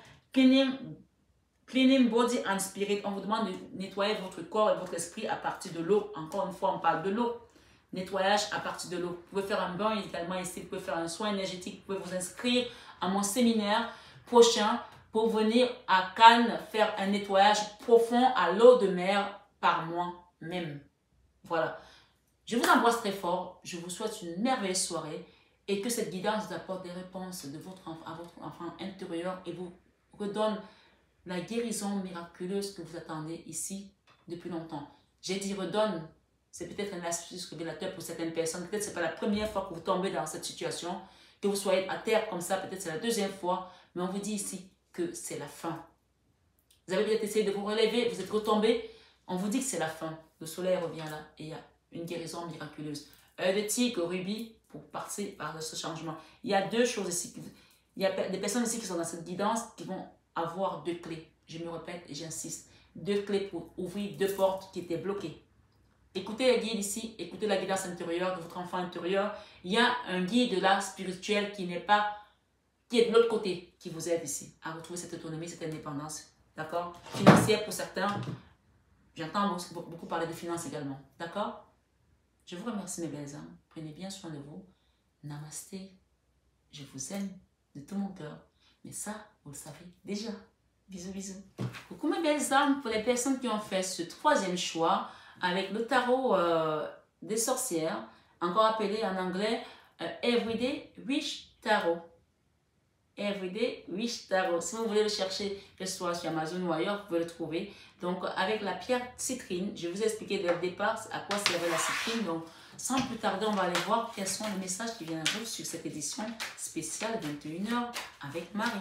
Speaker 1: cleaning body and spirit. On vous demande de nettoyer votre corps et votre esprit à partir de l'eau. Encore une fois, on parle de l'eau. Nettoyage à partir de l'eau. Vous pouvez faire un bain également ici. Vous pouvez faire un soin énergétique. Vous pouvez vous inscrire à mon séminaire prochain pour venir à Cannes faire un nettoyage profond à l'eau de mer par moi-même. Voilà. Je vous embrasse très fort. Je vous souhaite une merveilleuse soirée et que cette guidance vous apporte des réponses à votre enfant intérieur et vous redonne la guérison miraculeuse que vous attendez ici depuis longtemps. J'ai dit redonne. C'est peut-être un astuce révélateur pour certaines personnes. Peut-être que ce n'est pas la première fois que vous tombez dans cette situation, que vous soyez à terre comme ça. Peut-être c'est la deuxième fois. Mais on vous dit ici que c'est la fin. Vous avez peut-être essayé de vous relever, vous êtes retombé. On vous dit que c'est la fin. Le soleil revient là et il y a une guérison miraculeuse. Œil de tigre, rubis, pour passer par ce changement. Il y a deux choses ici. Il y a des personnes ici qui sont dans cette guidance qui vont avoir deux clés. Je me répète et j'insiste. Deux clés pour ouvrir deux portes qui étaient bloquées. Écoutez les guides ici, écoutez la guidance intérieure de votre enfant intérieur. Il y a un guide là spirituel qui n'est pas qui est de l'autre côté, qui vous aide ici à retrouver cette autonomie, cette indépendance. D'accord? Financière pour certains. J'entends beaucoup parler de finances également. D'accord? Je vous remercie mes belles âmes. Prenez bien soin de vous. Namasté. Je vous aime de tout mon cœur. Mais ça, vous le savez déjà. Bisous, bisous. Coucou mes belles âmes. Pour les personnes qui ont fait ce troisième choix avec le tarot des sorcières, encore appelé en anglais Everyday Wish Tarot. Everyday Wish Tarot. Si vous voulez le chercher, que ce soit sur Amazon ou ailleurs, vous pouvez le trouver. Donc, avec la pierre citrine, je vous ai expliqué dès le départ à quoi servait la citrine. Donc, sans plus tarder, on va aller voir quels sont les messages qui viennent à vous sur cette édition spéciale 21h avec Marie.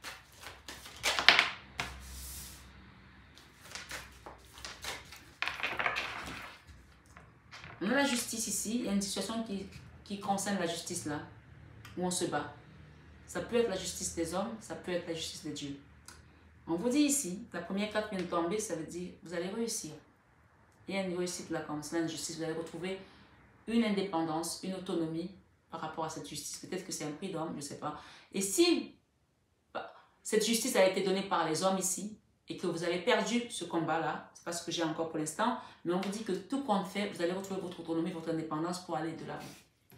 Speaker 1: On a la justice ici. Il y a une situation qui concerne la justice là, où on se bat. Ça peut être la justice des hommes, ça peut être la justice de Dieu. On vous dit ici, la première carte vient de tomber, ça veut dire vous allez réussir. Il y a une réussite là comme ça, une justice, vous allez retrouver une indépendance, une autonomie par rapport à cette justice. Peut-être que c'est un prix d'homme, je ne sais pas. Et si cette justice a été donnée par les hommes ici, et que vous avez perdu ce combat-là, c'est pas ce que j'ai encore pour l'instant, mais on vous dit que tout compte fait, vous allez retrouver votre autonomie, votre indépendance pour aller de l'avant.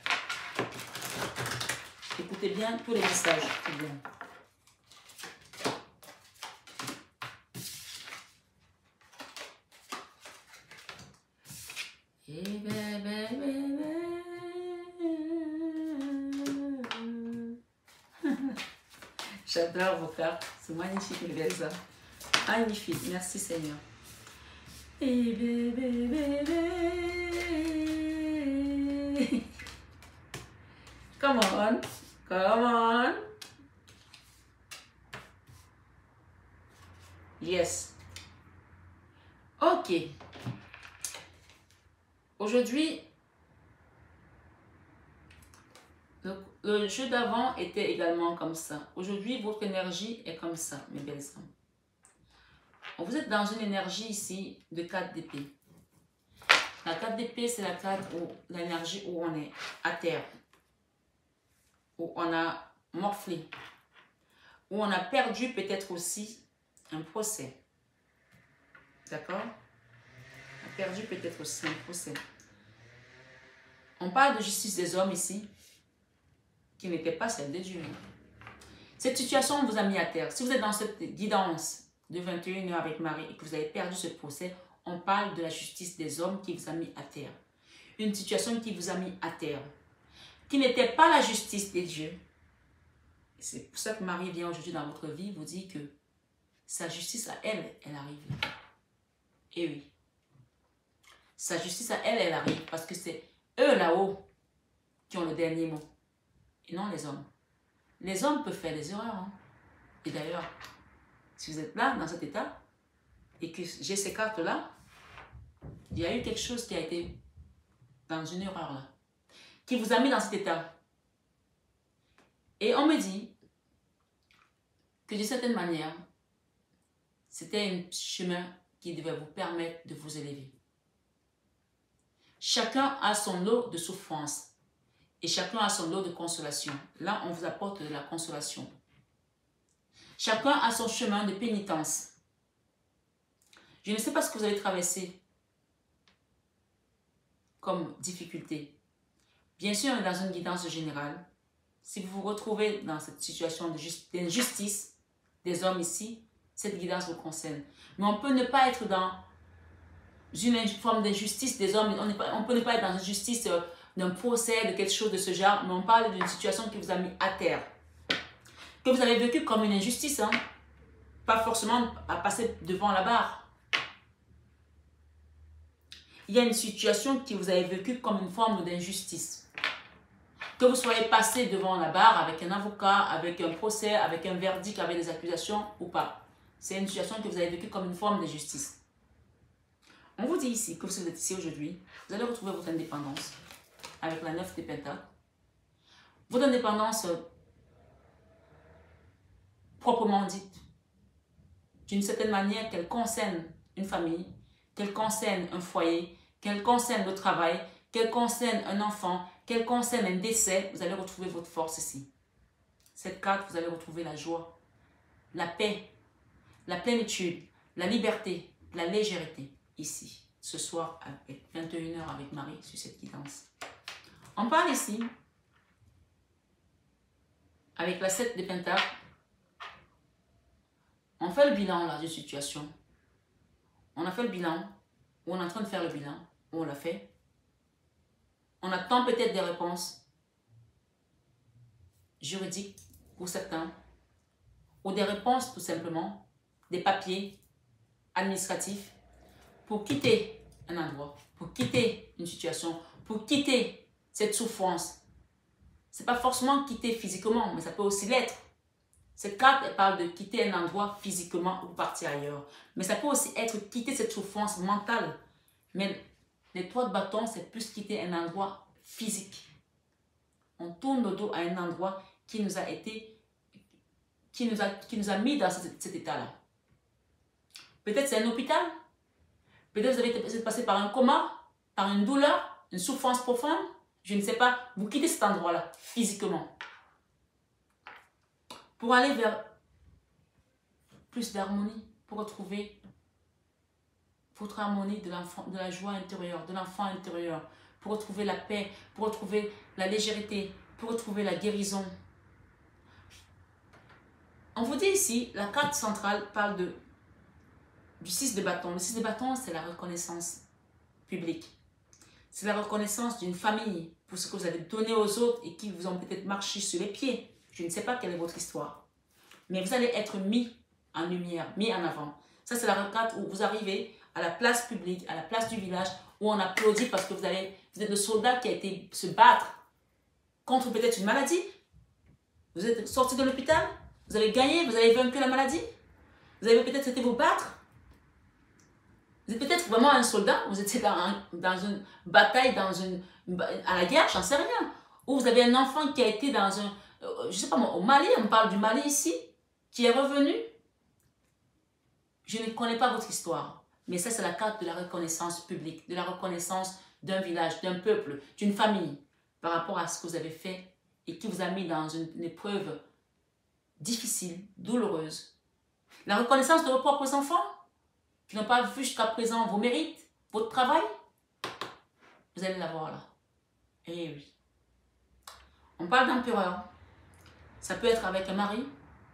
Speaker 1: Écoutez bien tous les messages qui viennent. J'adore vos cartes, c'est magnifique les belles âmes. Magnifique, merci Seigneur. Et bébé. Come on, come on. Yes. Ok. Aujourd'hui, le jeu d'avant était également comme ça. Aujourd'hui, votre énergie est comme ça, mes belles âmes. Vous êtes dans une énergie ici de 4 d'épée. La 4 d'épée, c'est la carte où l'énergie où on est à terre, où on a morflé, où on a perdu peut-être aussi un procès. D'accord? On a perdu peut-être aussi un procès. On parle de justice des hommes ici, qui n'était pas celle de Dieu. Cette situation vous a mis à terre. Si vous êtes dans cette guidance de 21h avec Marie et que vous avez perdu ce procès, on parle de la justice des hommes qui vous a mis à terre. Une situation qui vous a mis à terre, qui n'était pas la justice des dieux. C'est pour ça que Marie vient aujourd'hui dans votre vie vous dit que sa justice à elle, elle arrive. Et oui. Sa justice à elle, elle arrive parce que c'est eux là-haut qui ont le dernier mot. Et non les hommes. Les hommes peuvent faire des erreurs. Hein. Et d'ailleurs, si vous êtes là, dans cet état, et que j'ai ces cartes-là, il y a eu quelque chose qui a été dans une erreur là, qui vous a mis dans cet état. Et on me dit que d'une certaine manière, c'était un chemin qui devait vous permettre de vous élever. Chacun a son lot de souffrance et chacun a son lot de consolation. Là, on vous apporte de la consolation. Chacun a son chemin de pénitence. Je ne sais pas ce que vous avez traversé comme difficulté. Bien sûr, on est dans une guidance générale. Si vous vous retrouvez dans cette situation d'injustice des hommes ici, cette guidance vous concerne. Mais on peut ne pas être dans une forme d'injustice des hommes. On peut ne pas être dans une justice d'un procès, de quelque chose de ce genre. Mais on parle d'une situation qui vous a mis à terre. Que vous avez vécu comme une injustice. Hein? Pas forcément à passer devant la barre. Il y a une situation qui vous avez vécue comme une forme d'injustice. Que vous soyez passé devant la barre avec un avocat, avec un procès, avec un verdict, avec des accusations ou pas. C'est une situation que vous avez vécue comme une forme d'injustice. On vous dit ici que vous êtes ici aujourd'hui, vous allez retrouver votre indépendance avec la 9 des pentacles. Votre indépendance proprement dite, d'une certaine manière qu'elle concerne une famille, qu'elle concerne un foyer, qu'elle concerne le travail, qu'elle concerne un enfant, qu'elle concerne un décès, vous allez retrouver votre force ici. cette carte, vous allez retrouver la joie, la paix, la plénitude, la liberté, la légèreté, ici, ce soir, à 21h avec Marie, sur cette guidance. On parle ici, avec la 7 de Pentacles, on fait le bilan là, d'une situation. On a fait le bilan, ou on est en train de faire le bilan, ou on l'a fait. On attend peut-être des réponses juridiques pour certains, ou des réponses tout simplement, des papiers administratifs pour quitter un endroit, pour quitter une situation, pour quitter cette souffrance. Ce n'est pas forcément quitter physiquement, mais ça peut aussi l'être. Cette carte, elle parle de quitter un endroit physiquement ou partir ailleurs. Mais ça peut aussi être quitter cette souffrance mentale. Mais les 3 de bâton, c'est plus quitter un endroit physique. On tourne le dos à un endroit qui nous a été, qui nous a mis dans cet état-là. Peut-être c'est un hôpital. Peut-être vous avez passé par un coma, par une douleur, une souffrance profonde. Je ne sais pas. Vous quittez cet endroit-là, physiquement. Pour aller vers plus d'harmonie, pour retrouver votre harmonie de l'enfant, de la joie intérieure, de l'enfant intérieur, pour retrouver la paix, pour retrouver la légèreté, pour retrouver la guérison. On vous dit ici, la carte centrale parle du 6 de bâton. Le 6 de bâton, c'est la reconnaissance publique. C'est la reconnaissance d'une famille pour ce que vous avez donné aux autres et qui vous ont peut-être marché sur les pieds. Je ne sais pas quelle est votre histoire. Mais vous allez être mis en lumière, mis en avant. Ça, c'est la carte où vous arrivez à la place publique, à la place du village, où on applaudit parce que vous êtes le soldat qui a été se battre contre peut-être une maladie. Vous êtes sorti de l'hôpital, vous avez gagné, vous avez vaincu la maladie. Vous avez peut-être été vous battre. Vous êtes peut-être vraiment un soldat, vous étiez dans une bataille, à la guerre, j'en sais rien. Ou vous avez un enfant qui a été dans un, je ne sais pas moi, au Mali, on parle du Mali ici, qui est revenu. Je ne connais pas votre histoire, mais ça c'est la carte de la reconnaissance publique, de la reconnaissance d'un village, d'un peuple, d'une famille, par rapport à ce que vous avez fait et qui vous a mis dans une épreuve difficile, douloureuse. La reconnaissance de vos propres enfants, qui n'ont pas vu jusqu'à présent vos mérites, votre travail, vous allez l'avoir là. Eh oui. On parle d'empereur. Ça peut être avec un mari.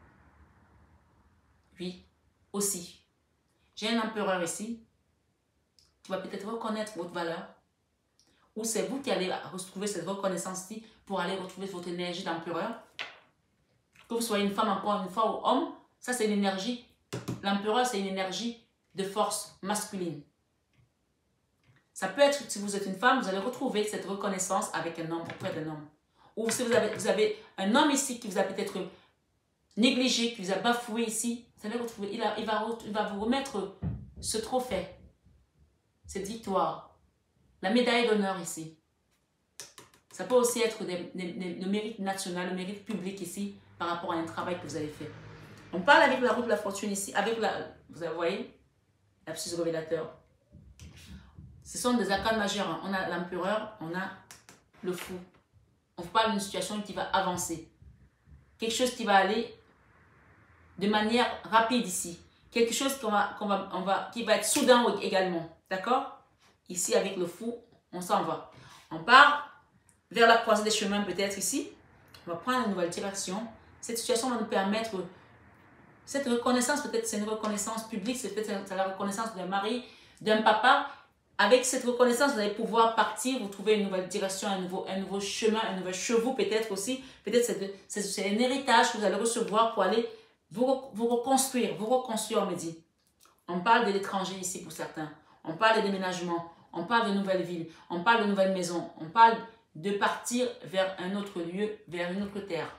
Speaker 1: Oui, aussi. J'ai un empereur ici qui va peut-être reconnaître votre valeur. Ou c'est vous qui allez retrouver cette reconnaissance-ci pour aller retrouver votre énergie d'empereur. Que vous soyez une femme encore une fois ou homme, ça c'est une énergie. L'empereur, c'est une énergie de force masculine. Ça peut être, si vous êtes une femme, vous allez retrouver cette reconnaissance avec un homme, auprès d'un homme. Ou si vous avez un homme ici qui vous a peut-être négligé, qui vous a bafoué ici, vous allez retrouver, il va vous remettre ce trophée, cette victoire, la médaille d'honneur ici. Ça peut aussi être le mérite national, le mérite public ici, par rapport à un travail que vous avez fait. On parle avec la roue de la fortune ici, avec vous voyez, l'abscisse révélateur. Ce sont des arcanes majeures. Hein. On a l'empereur, on a le fou. On parle d'une situation qui va avancer. Quelque chose qui va aller de manière rapide ici. Quelque chose qui va être soudain également. D'accord? Ici, avec le fou, on s'en va. On part vers la croisée des chemins peut-être ici. On va prendre une nouvelle direction. Cette situation va nous permettre... Cette reconnaissance, peut-être c'est une reconnaissance publique, c'est peut-être la reconnaissance d'un mari, d'un papa. Avec cette reconnaissance, vous allez pouvoir partir, vous trouver une nouvelle direction, un nouveau chemin, un nouvel chevaux peut-être aussi. Peut-être c'est un héritage que vous allez recevoir pour aller vous reconstruire, on me dit. On parle de l'étranger ici pour certains. On parle de déménagement, on parle de nouvelles villes, on parle de nouvelles maisons, on parle de partir vers un autre lieu, vers une autre terre.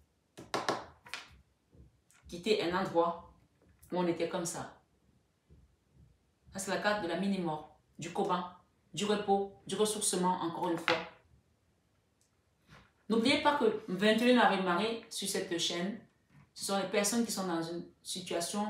Speaker 1: Quitter un endroit où on était comme ça. Ça, c'est la carte de la mini-mort, du coma, du repos, du ressourcement, encore une fois. N'oubliez pas que 21 avec Marie, sur cette chaîne, ce sont les personnes qui sont dans une situation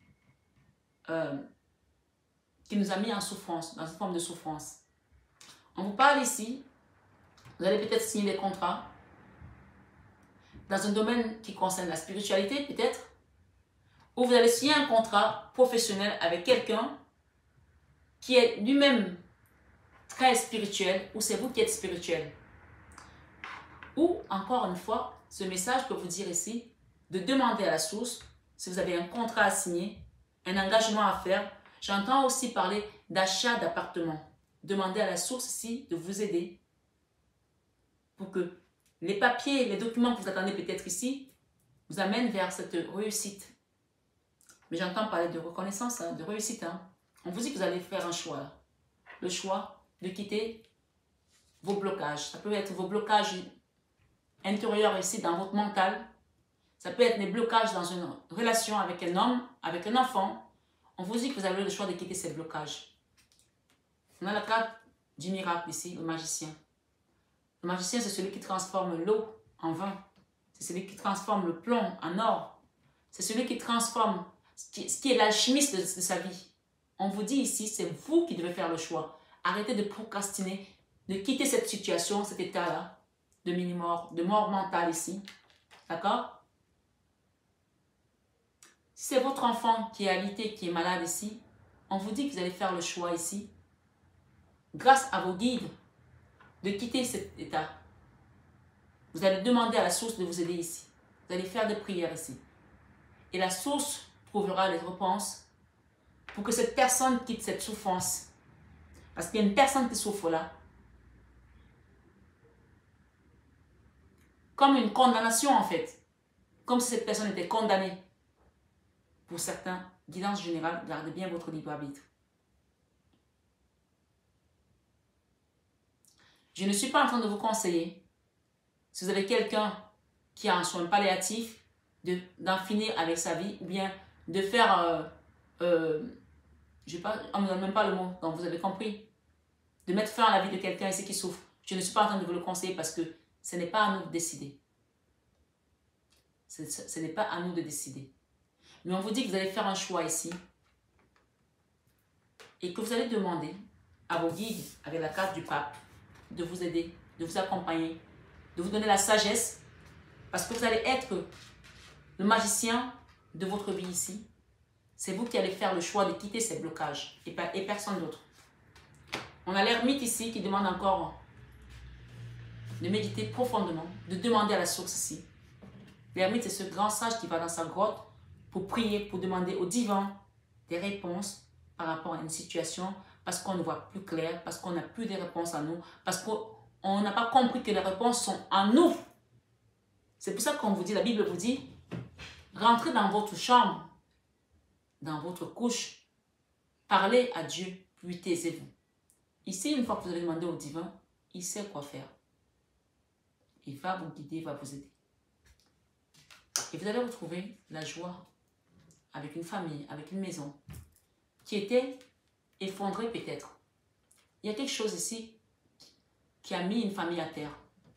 Speaker 1: qui nous a mis en souffrance, dans une forme de souffrance. On vous parle ici, vous allez peut-être signer des contrats. dans un domaine qui concerne la spiritualité peut-être, ou vous allez signer un contrat professionnel avec quelqu'un qui est lui-même très spirituel, ou c'est vous qui êtes spirituel. Ou, encore une fois, ce message peut vous dire ici de demander à la source, si vous avez un contrat à signer, un engagement à faire. J'entends aussi parler d'achat d'appartement. Demandez à la source ici de vous aider pour que les papiers, les documents que vous attendez peut-être ici, vous amènent vers cette réussite. Mais j'entends parler de reconnaissance, hein, de réussite. Hein. On vous dit que vous allez faire un choix. Là. Le choix de quitter vos blocages. Ça peut être vos blocages intérieurs ici dans votre mental. Ça peut être des blocages dans une relation avec un homme, avec un enfant. On vous dit que vous avez le choix de quitter ces blocages. On a la carte du miracle ici, le magicien. Le magicien, c'est celui qui transforme l'eau en vin. C'est celui qui transforme le plomb en or. C'est celui qui transforme ce qui est l'alchimiste de sa vie. On vous dit ici, c'est vous qui devez faire le choix. Arrêtez de procrastiner, de quitter cette situation, cet état-là de mini-mort, de mort mentale ici. D'accord? Si c'est votre enfant qui est alité, qui est malade ici, on vous dit que vous allez faire le choix ici, grâce à vos guides, de quitter cet état. Vous allez demander à la source de vous aider ici. Vous allez faire des prières ici. Et la source trouvera les réponses pour que cette personne quitte cette souffrance. Parce qu'il y a une personne qui souffre là. Comme une condamnation en fait. Comme si cette personne était condamnée. Pour certains, guidance générale, gardez bien votre libre arbitre. Je ne suis pas en train de vous conseiller, si vous avez quelqu'un qui a un soin palliatif, d'en finir avec sa vie, ou bien de faire, je sais pas, on ne me donne même pas le mot, donc vous avez compris, de mettre fin à la vie de quelqu'un ici qui souffre. Je ne suis pas en train de vous le conseiller parce que ce n'est pas à nous de décider. Ce n'est pas à nous de décider. Mais on vous dit que vous allez faire un choix ici et que vous allez demander à vos guides, avec la carte du pape, de vous aider, de vous accompagner, de vous donner la sagesse, parce que vous allez être le magicien de votre vie ici. C'est vous qui allez faire le choix de quitter ces blocages et personne d'autre. On a l'ermite ici qui demande encore de méditer profondément, de demander à la source ici. L'ermite, c'est ce grand sage qui va dans sa grotte pour prier, pour demander au divin des réponses par rapport à une situation, parce qu'on ne voit plus clair, parce qu'on n'a plus de réponses à nous, parce qu'on n'a pas compris que les réponses sont en nous. C'est pour ça qu'on vous dit, la Bible vous dit, rentrez dans votre chambre, dans votre couche, parlez à Dieu, puis taisez-vous. Ici, une fois que vous avez demandé au divin, il sait quoi faire. Il va vous guider, il va vous aider. Et vous allez retrouver la joie avec une famille, avec une maison qui était effondrée peut-être. Il y a quelque chose ici qui a mis une famille à terre.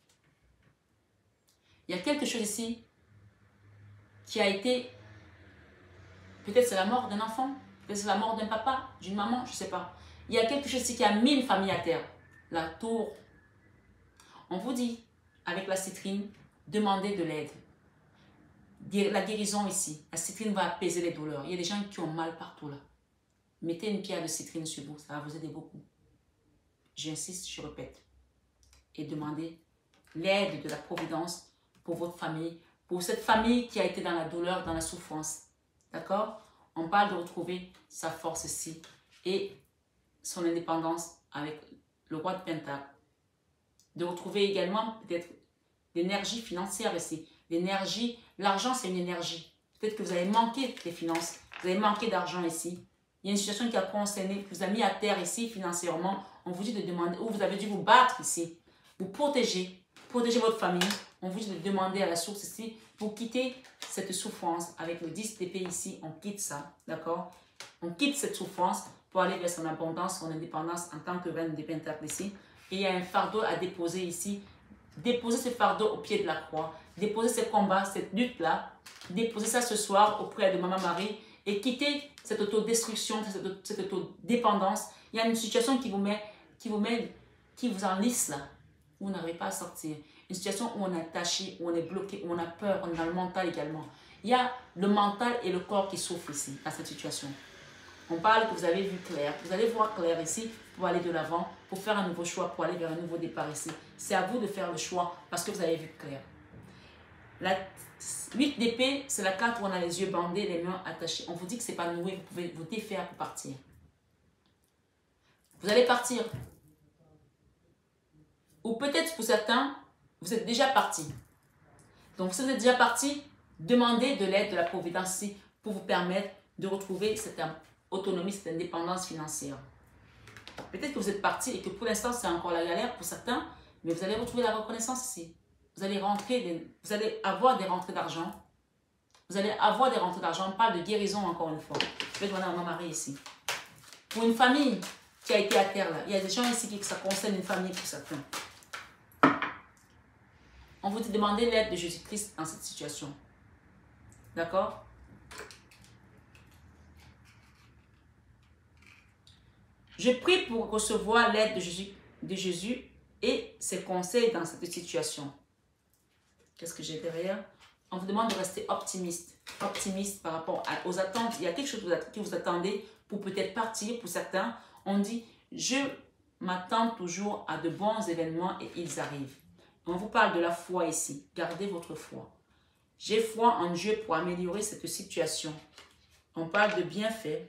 Speaker 1: Il y a quelque chose ici qui a été, peut-être c'est la mort d'un enfant, peut-être c'est la mort d'un papa, d'une maman, je ne sais pas. Il y a quelque chose ici qui a mis une famille à terre. La tour. On vous dit, avec la citrine, demandez de l'aide. La guérison ici, la citrine va apaiser les douleurs. Il y a des gens qui ont mal partout là. Mettez une pierre de citrine sur vous, ça va vous aider beaucoup. J'insiste, je répète. Et demandez l'aide de la providence pour votre famille, pour cette famille qui a été dans la douleur, dans la souffrance. D'accord? On parle de retrouver sa force ici et son indépendance avec le roi de Pentacle. De retrouver également peut-être l'énergie financière ici. L'énergie, l'argent c'est une énergie. Peut-être que vous avez manqué des finances, vous avez manqué d'argent ici. Il y a une situation qui a concerné, qui vous a mis à terre ici financièrement. On vous dit de demander, ou vous avez dû vous battre ici, vous protéger votre famille. On vous dit de demander à la source ici pour quitter cette souffrance. Avec le 10 d'épée ici, on quitte ça, d'accord? On quitte cette souffrance pour aller vers son abondance, son indépendance en tant que reine des pentacles ici. Et il y a un fardeau à déposer ici. Déposez ce fardeau au pied de la croix. Déposez ce combat, cette lutte-là. Déposez ça ce soir auprès de Maman Marie et quittez cette autodestruction, cette autodépendance. Il y a une situation qui vous enlise là. Vous n'arrivez pas à sortir. une situation où on est attaché, où on est bloqué, où on a peur, on est dans le mental également. Il y a le mental et le corps qui souffrent ici, dans cette situation. On parle que vous avez vu clair, vous allez voir clair ici pour aller de l'avant, pour faire un nouveau choix, pour aller vers un nouveau départ ici. C'est à vous de faire le choix parce que vous avez vu clair. La 8 d'épée, c'est la carte où on a les yeux bandés, les mains attachées. On vous dit que ce n'est pas noué, vous pouvez vous défaire pour partir. Vous allez partir. Ou peut-être pour certains, vous êtes déjà parti. Donc si vous êtes déjà parti, demandez de l'aide de la Providence ici pour vous permettre de retrouver cette autonomie, cette indépendance financière. Peut-être que vous êtes parti et que pour l'instant c'est encore la galère pour certains, mais vous allez retrouver la reconnaissance ici. Vous allez avoir des rentrées d'argent. Vous allez avoir des rentrées d'argent. On parle de guérison encore une fois. Je vais demander à mon mari ici. Pour une famille qui a été à terre là, il y a des gens ici qui ça concerne une famille pour certains. On vous dit de demander l'aide de Jésus-Christ dans cette situation. D'accord? Je prie pour recevoir l'aide de Jésus et ses conseils dans cette situation. Qu'est-ce que j'ai derrière? On vous demande de rester optimiste. Optimiste par rapport aux attentes. Il y a quelque chose que vous attendez pour peut-être partir. Pour certains, on dit, je m'attends toujours à de bons événements et ils arrivent. On vous parle de la foi ici. Gardez votre foi. J'ai foi en Dieu pour améliorer cette situation. On parle de bienfaits.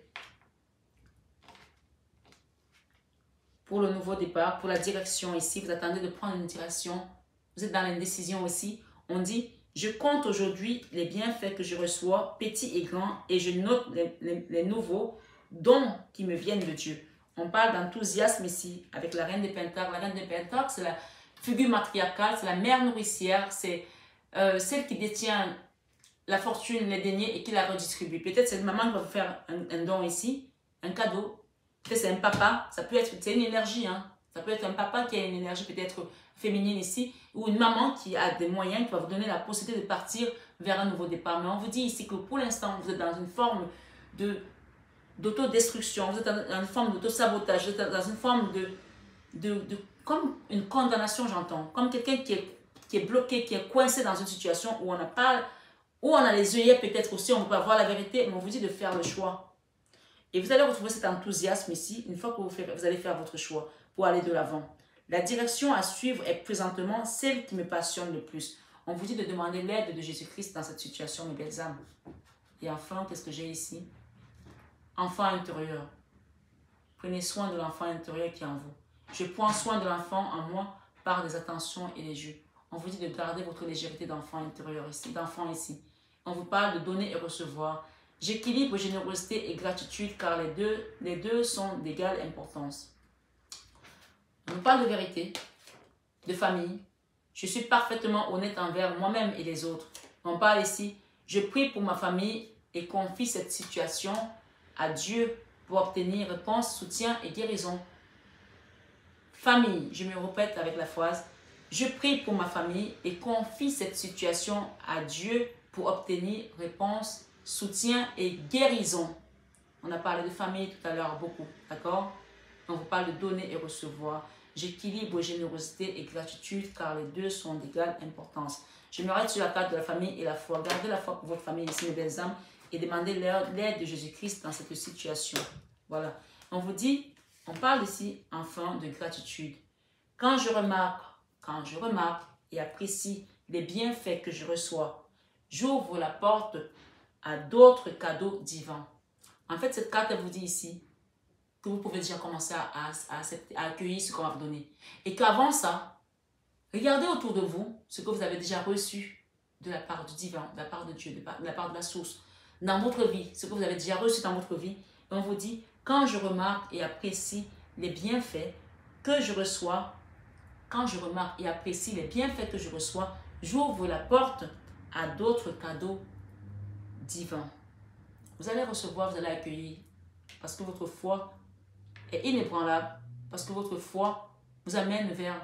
Speaker 1: Pour le nouveau départ, pour la direction ici. Vous attendez de prendre une direction. Vous êtes dans l'indécision ici. On dit, je compte aujourd'hui les bienfaits que je reçois, petits et grands, et je note les nouveaux dons qui me viennent de Dieu. On parle d'enthousiasme ici, avec la reine des Pentacles. La reine des Pentacles, c'est la figure matriarcale, c'est la mère nourricière, c'est celle qui détient la fortune, les deniers et qui la redistribue. Peut-être c'est une maman qui va vous faire un don ici, un cadeau. Peut-être c'est un papa, ça peut être, c'est une énergie, hein. Ça peut être un papa qui a une énergie peut-être féminine ici, ou une maman qui a des moyens, qui va vous donner la possibilité de partir vers un nouveau départ. Mais on vous dit ici que pour l'instant, vous êtes dans une forme d'autodestruction, vous êtes dans une forme d'autosabotage, vous êtes dans une forme comme une condamnation, j'entends, comme quelqu'un qui est bloqué, qui est coincé dans une situation où on a les œillets peut-être aussi, on peut avoir la vérité, mais on vous dit de faire le choix. Et vous allez retrouver cet enthousiasme ici, une fois que vous allez faire votre choix pour aller de l'avant. La direction à suivre est présentement celle qui me passionne le plus. On vous dit de demander l'aide de Jésus-Christ dans cette situation, mes belles âmes. Et enfin, qu'est-ce que j'ai ici? Enfant intérieur. Prenez soin de l'enfant intérieur qui est en vous. Je prends soin de l'enfant en moi par des attentions et des jeux. On vous dit de garder votre légèreté d'enfant intérieur ici, d'enfant ici. On vous parle de donner et recevoir. J'équilibre générosité et gratitude car les deux sont d'égale importance. On nous parle de vérité, de famille. Je suis parfaitement honnête envers moi-même et les autres. On parle ici, je prie pour ma famille et confie cette situation à Dieu pour obtenir réponse, soutien et guérison. Famille, je me répète avec la phrase, je prie pour ma famille et confie cette situation à Dieu pour obtenir réponse, soutien et guérison. On a parlé de famille tout à l'heure beaucoup, d'accord? On vous parle de donner et recevoir. J'équilibre générosité et gratitude car les deux sont d'égale importance. Je me reste sur la carte de la famille et la foi. Gardez la foi pour votre famille ici, mes belles âmes, et demandez l'aide de Jésus-Christ dans cette situation. Voilà. On vous dit, on parle ici, enfin, de gratitude. Quand je remarque et apprécie les bienfaits que je reçois, j'ouvre la porte à d'autres cadeaux divins. En fait, cette carte, elle vous dit ici que vous pouvez déjà commencer à accueillir ce qu'on va vous donner. Et qu'avant ça, regardez autour de vous ce que vous avez déjà reçu de la part du divin, de la part de Dieu, de la part de la source, dans votre vie, ce que vous avez déjà reçu dans votre vie. Et on vous dit, quand je remarque et apprécie les bienfaits que je reçois, quand je remarque et apprécie les bienfaits que je reçois, j'ouvre la porte à d'autres cadeaux divins. Vous allez recevoir, vous allez accueillir, parce que votre foi est inébranlable, parce que votre foi vous amène vers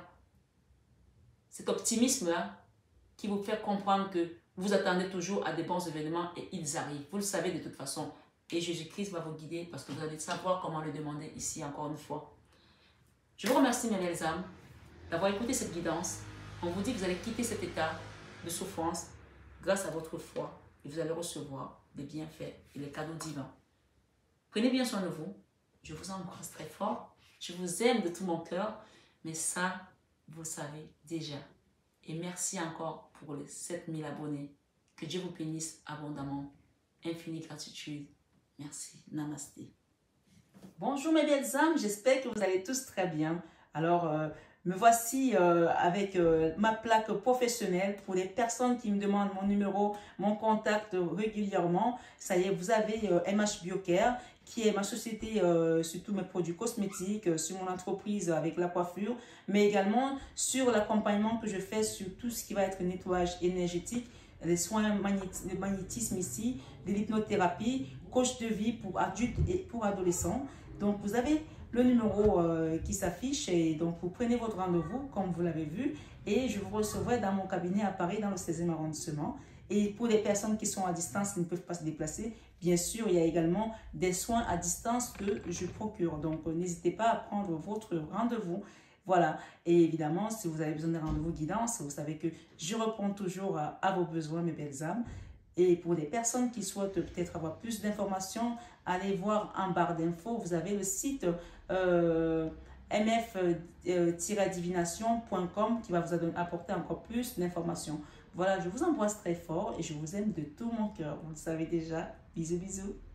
Speaker 1: cet optimisme-là qui vous fait comprendre que vous attendez toujours à des bons événements et ils arrivent. Vous le savez de toute façon. Et Jésus-Christ va vous guider parce que vous allez savoir comment le demander ici encore une fois. Je vous remercie, mes belles âmes, d'avoir écouté cette guidance. On vous dit que vous allez quitter cet état de souffrance grâce à votre foi et vous allez recevoir des bienfaits et les cadeaux divins. Prenez bien soin de vous. Je vous embrasse très fort. Je vous aime de tout mon cœur. Mais ça, vous le savez déjà. Et merci encore pour les 7000 abonnés. Que Dieu vous bénisse abondamment. Infinie gratitude. Merci. Namasté. Bonjour mes belles âmes. J'espère que vous allez tous très bien. Alors, me voici avec ma plaque professionnelle pour les personnes qui me demandent mon numéro, mon contact régulièrement. Ça y est, vous avez MH Biocare, qui est ma société sur tous mes produits cosmétiques, sur mon entreprise avec la coiffure, mais également sur l'accompagnement que je fais sur tout ce qui va être nettoyage énergétique, les soins de magnétisme ici, de l'hypnothérapie, coach de vie pour adultes et pour adolescents. Donc, vous avez le numéro qui s'affiche et donc vous prenez votre rendez-vous comme vous l'avez vu et je vous recevrai dans mon cabinet à Paris dans le 16e arrondissement. Et pour les personnes qui sont à distance, qui ne peuvent pas se déplacer, bien sûr, il y a également des soins à distance que je procure. Donc, n'hésitez pas à prendre votre rendez-vous. Voilà. Et évidemment, si vous avez besoin d'un rendez-vous guidance, vous savez que je réponds toujours à vos besoins, mes belles âmes. Et pour les personnes qui souhaitent peut-être avoir plus d'informations, allez voir en barre d'infos. Vous avez le site mf-divination.com qui va vous apporter encore plus d'informations. Voilà, je vous embrasse très fort et je vous aime de tout mon cœur. Vous le savez déjà. Bisous, bisous.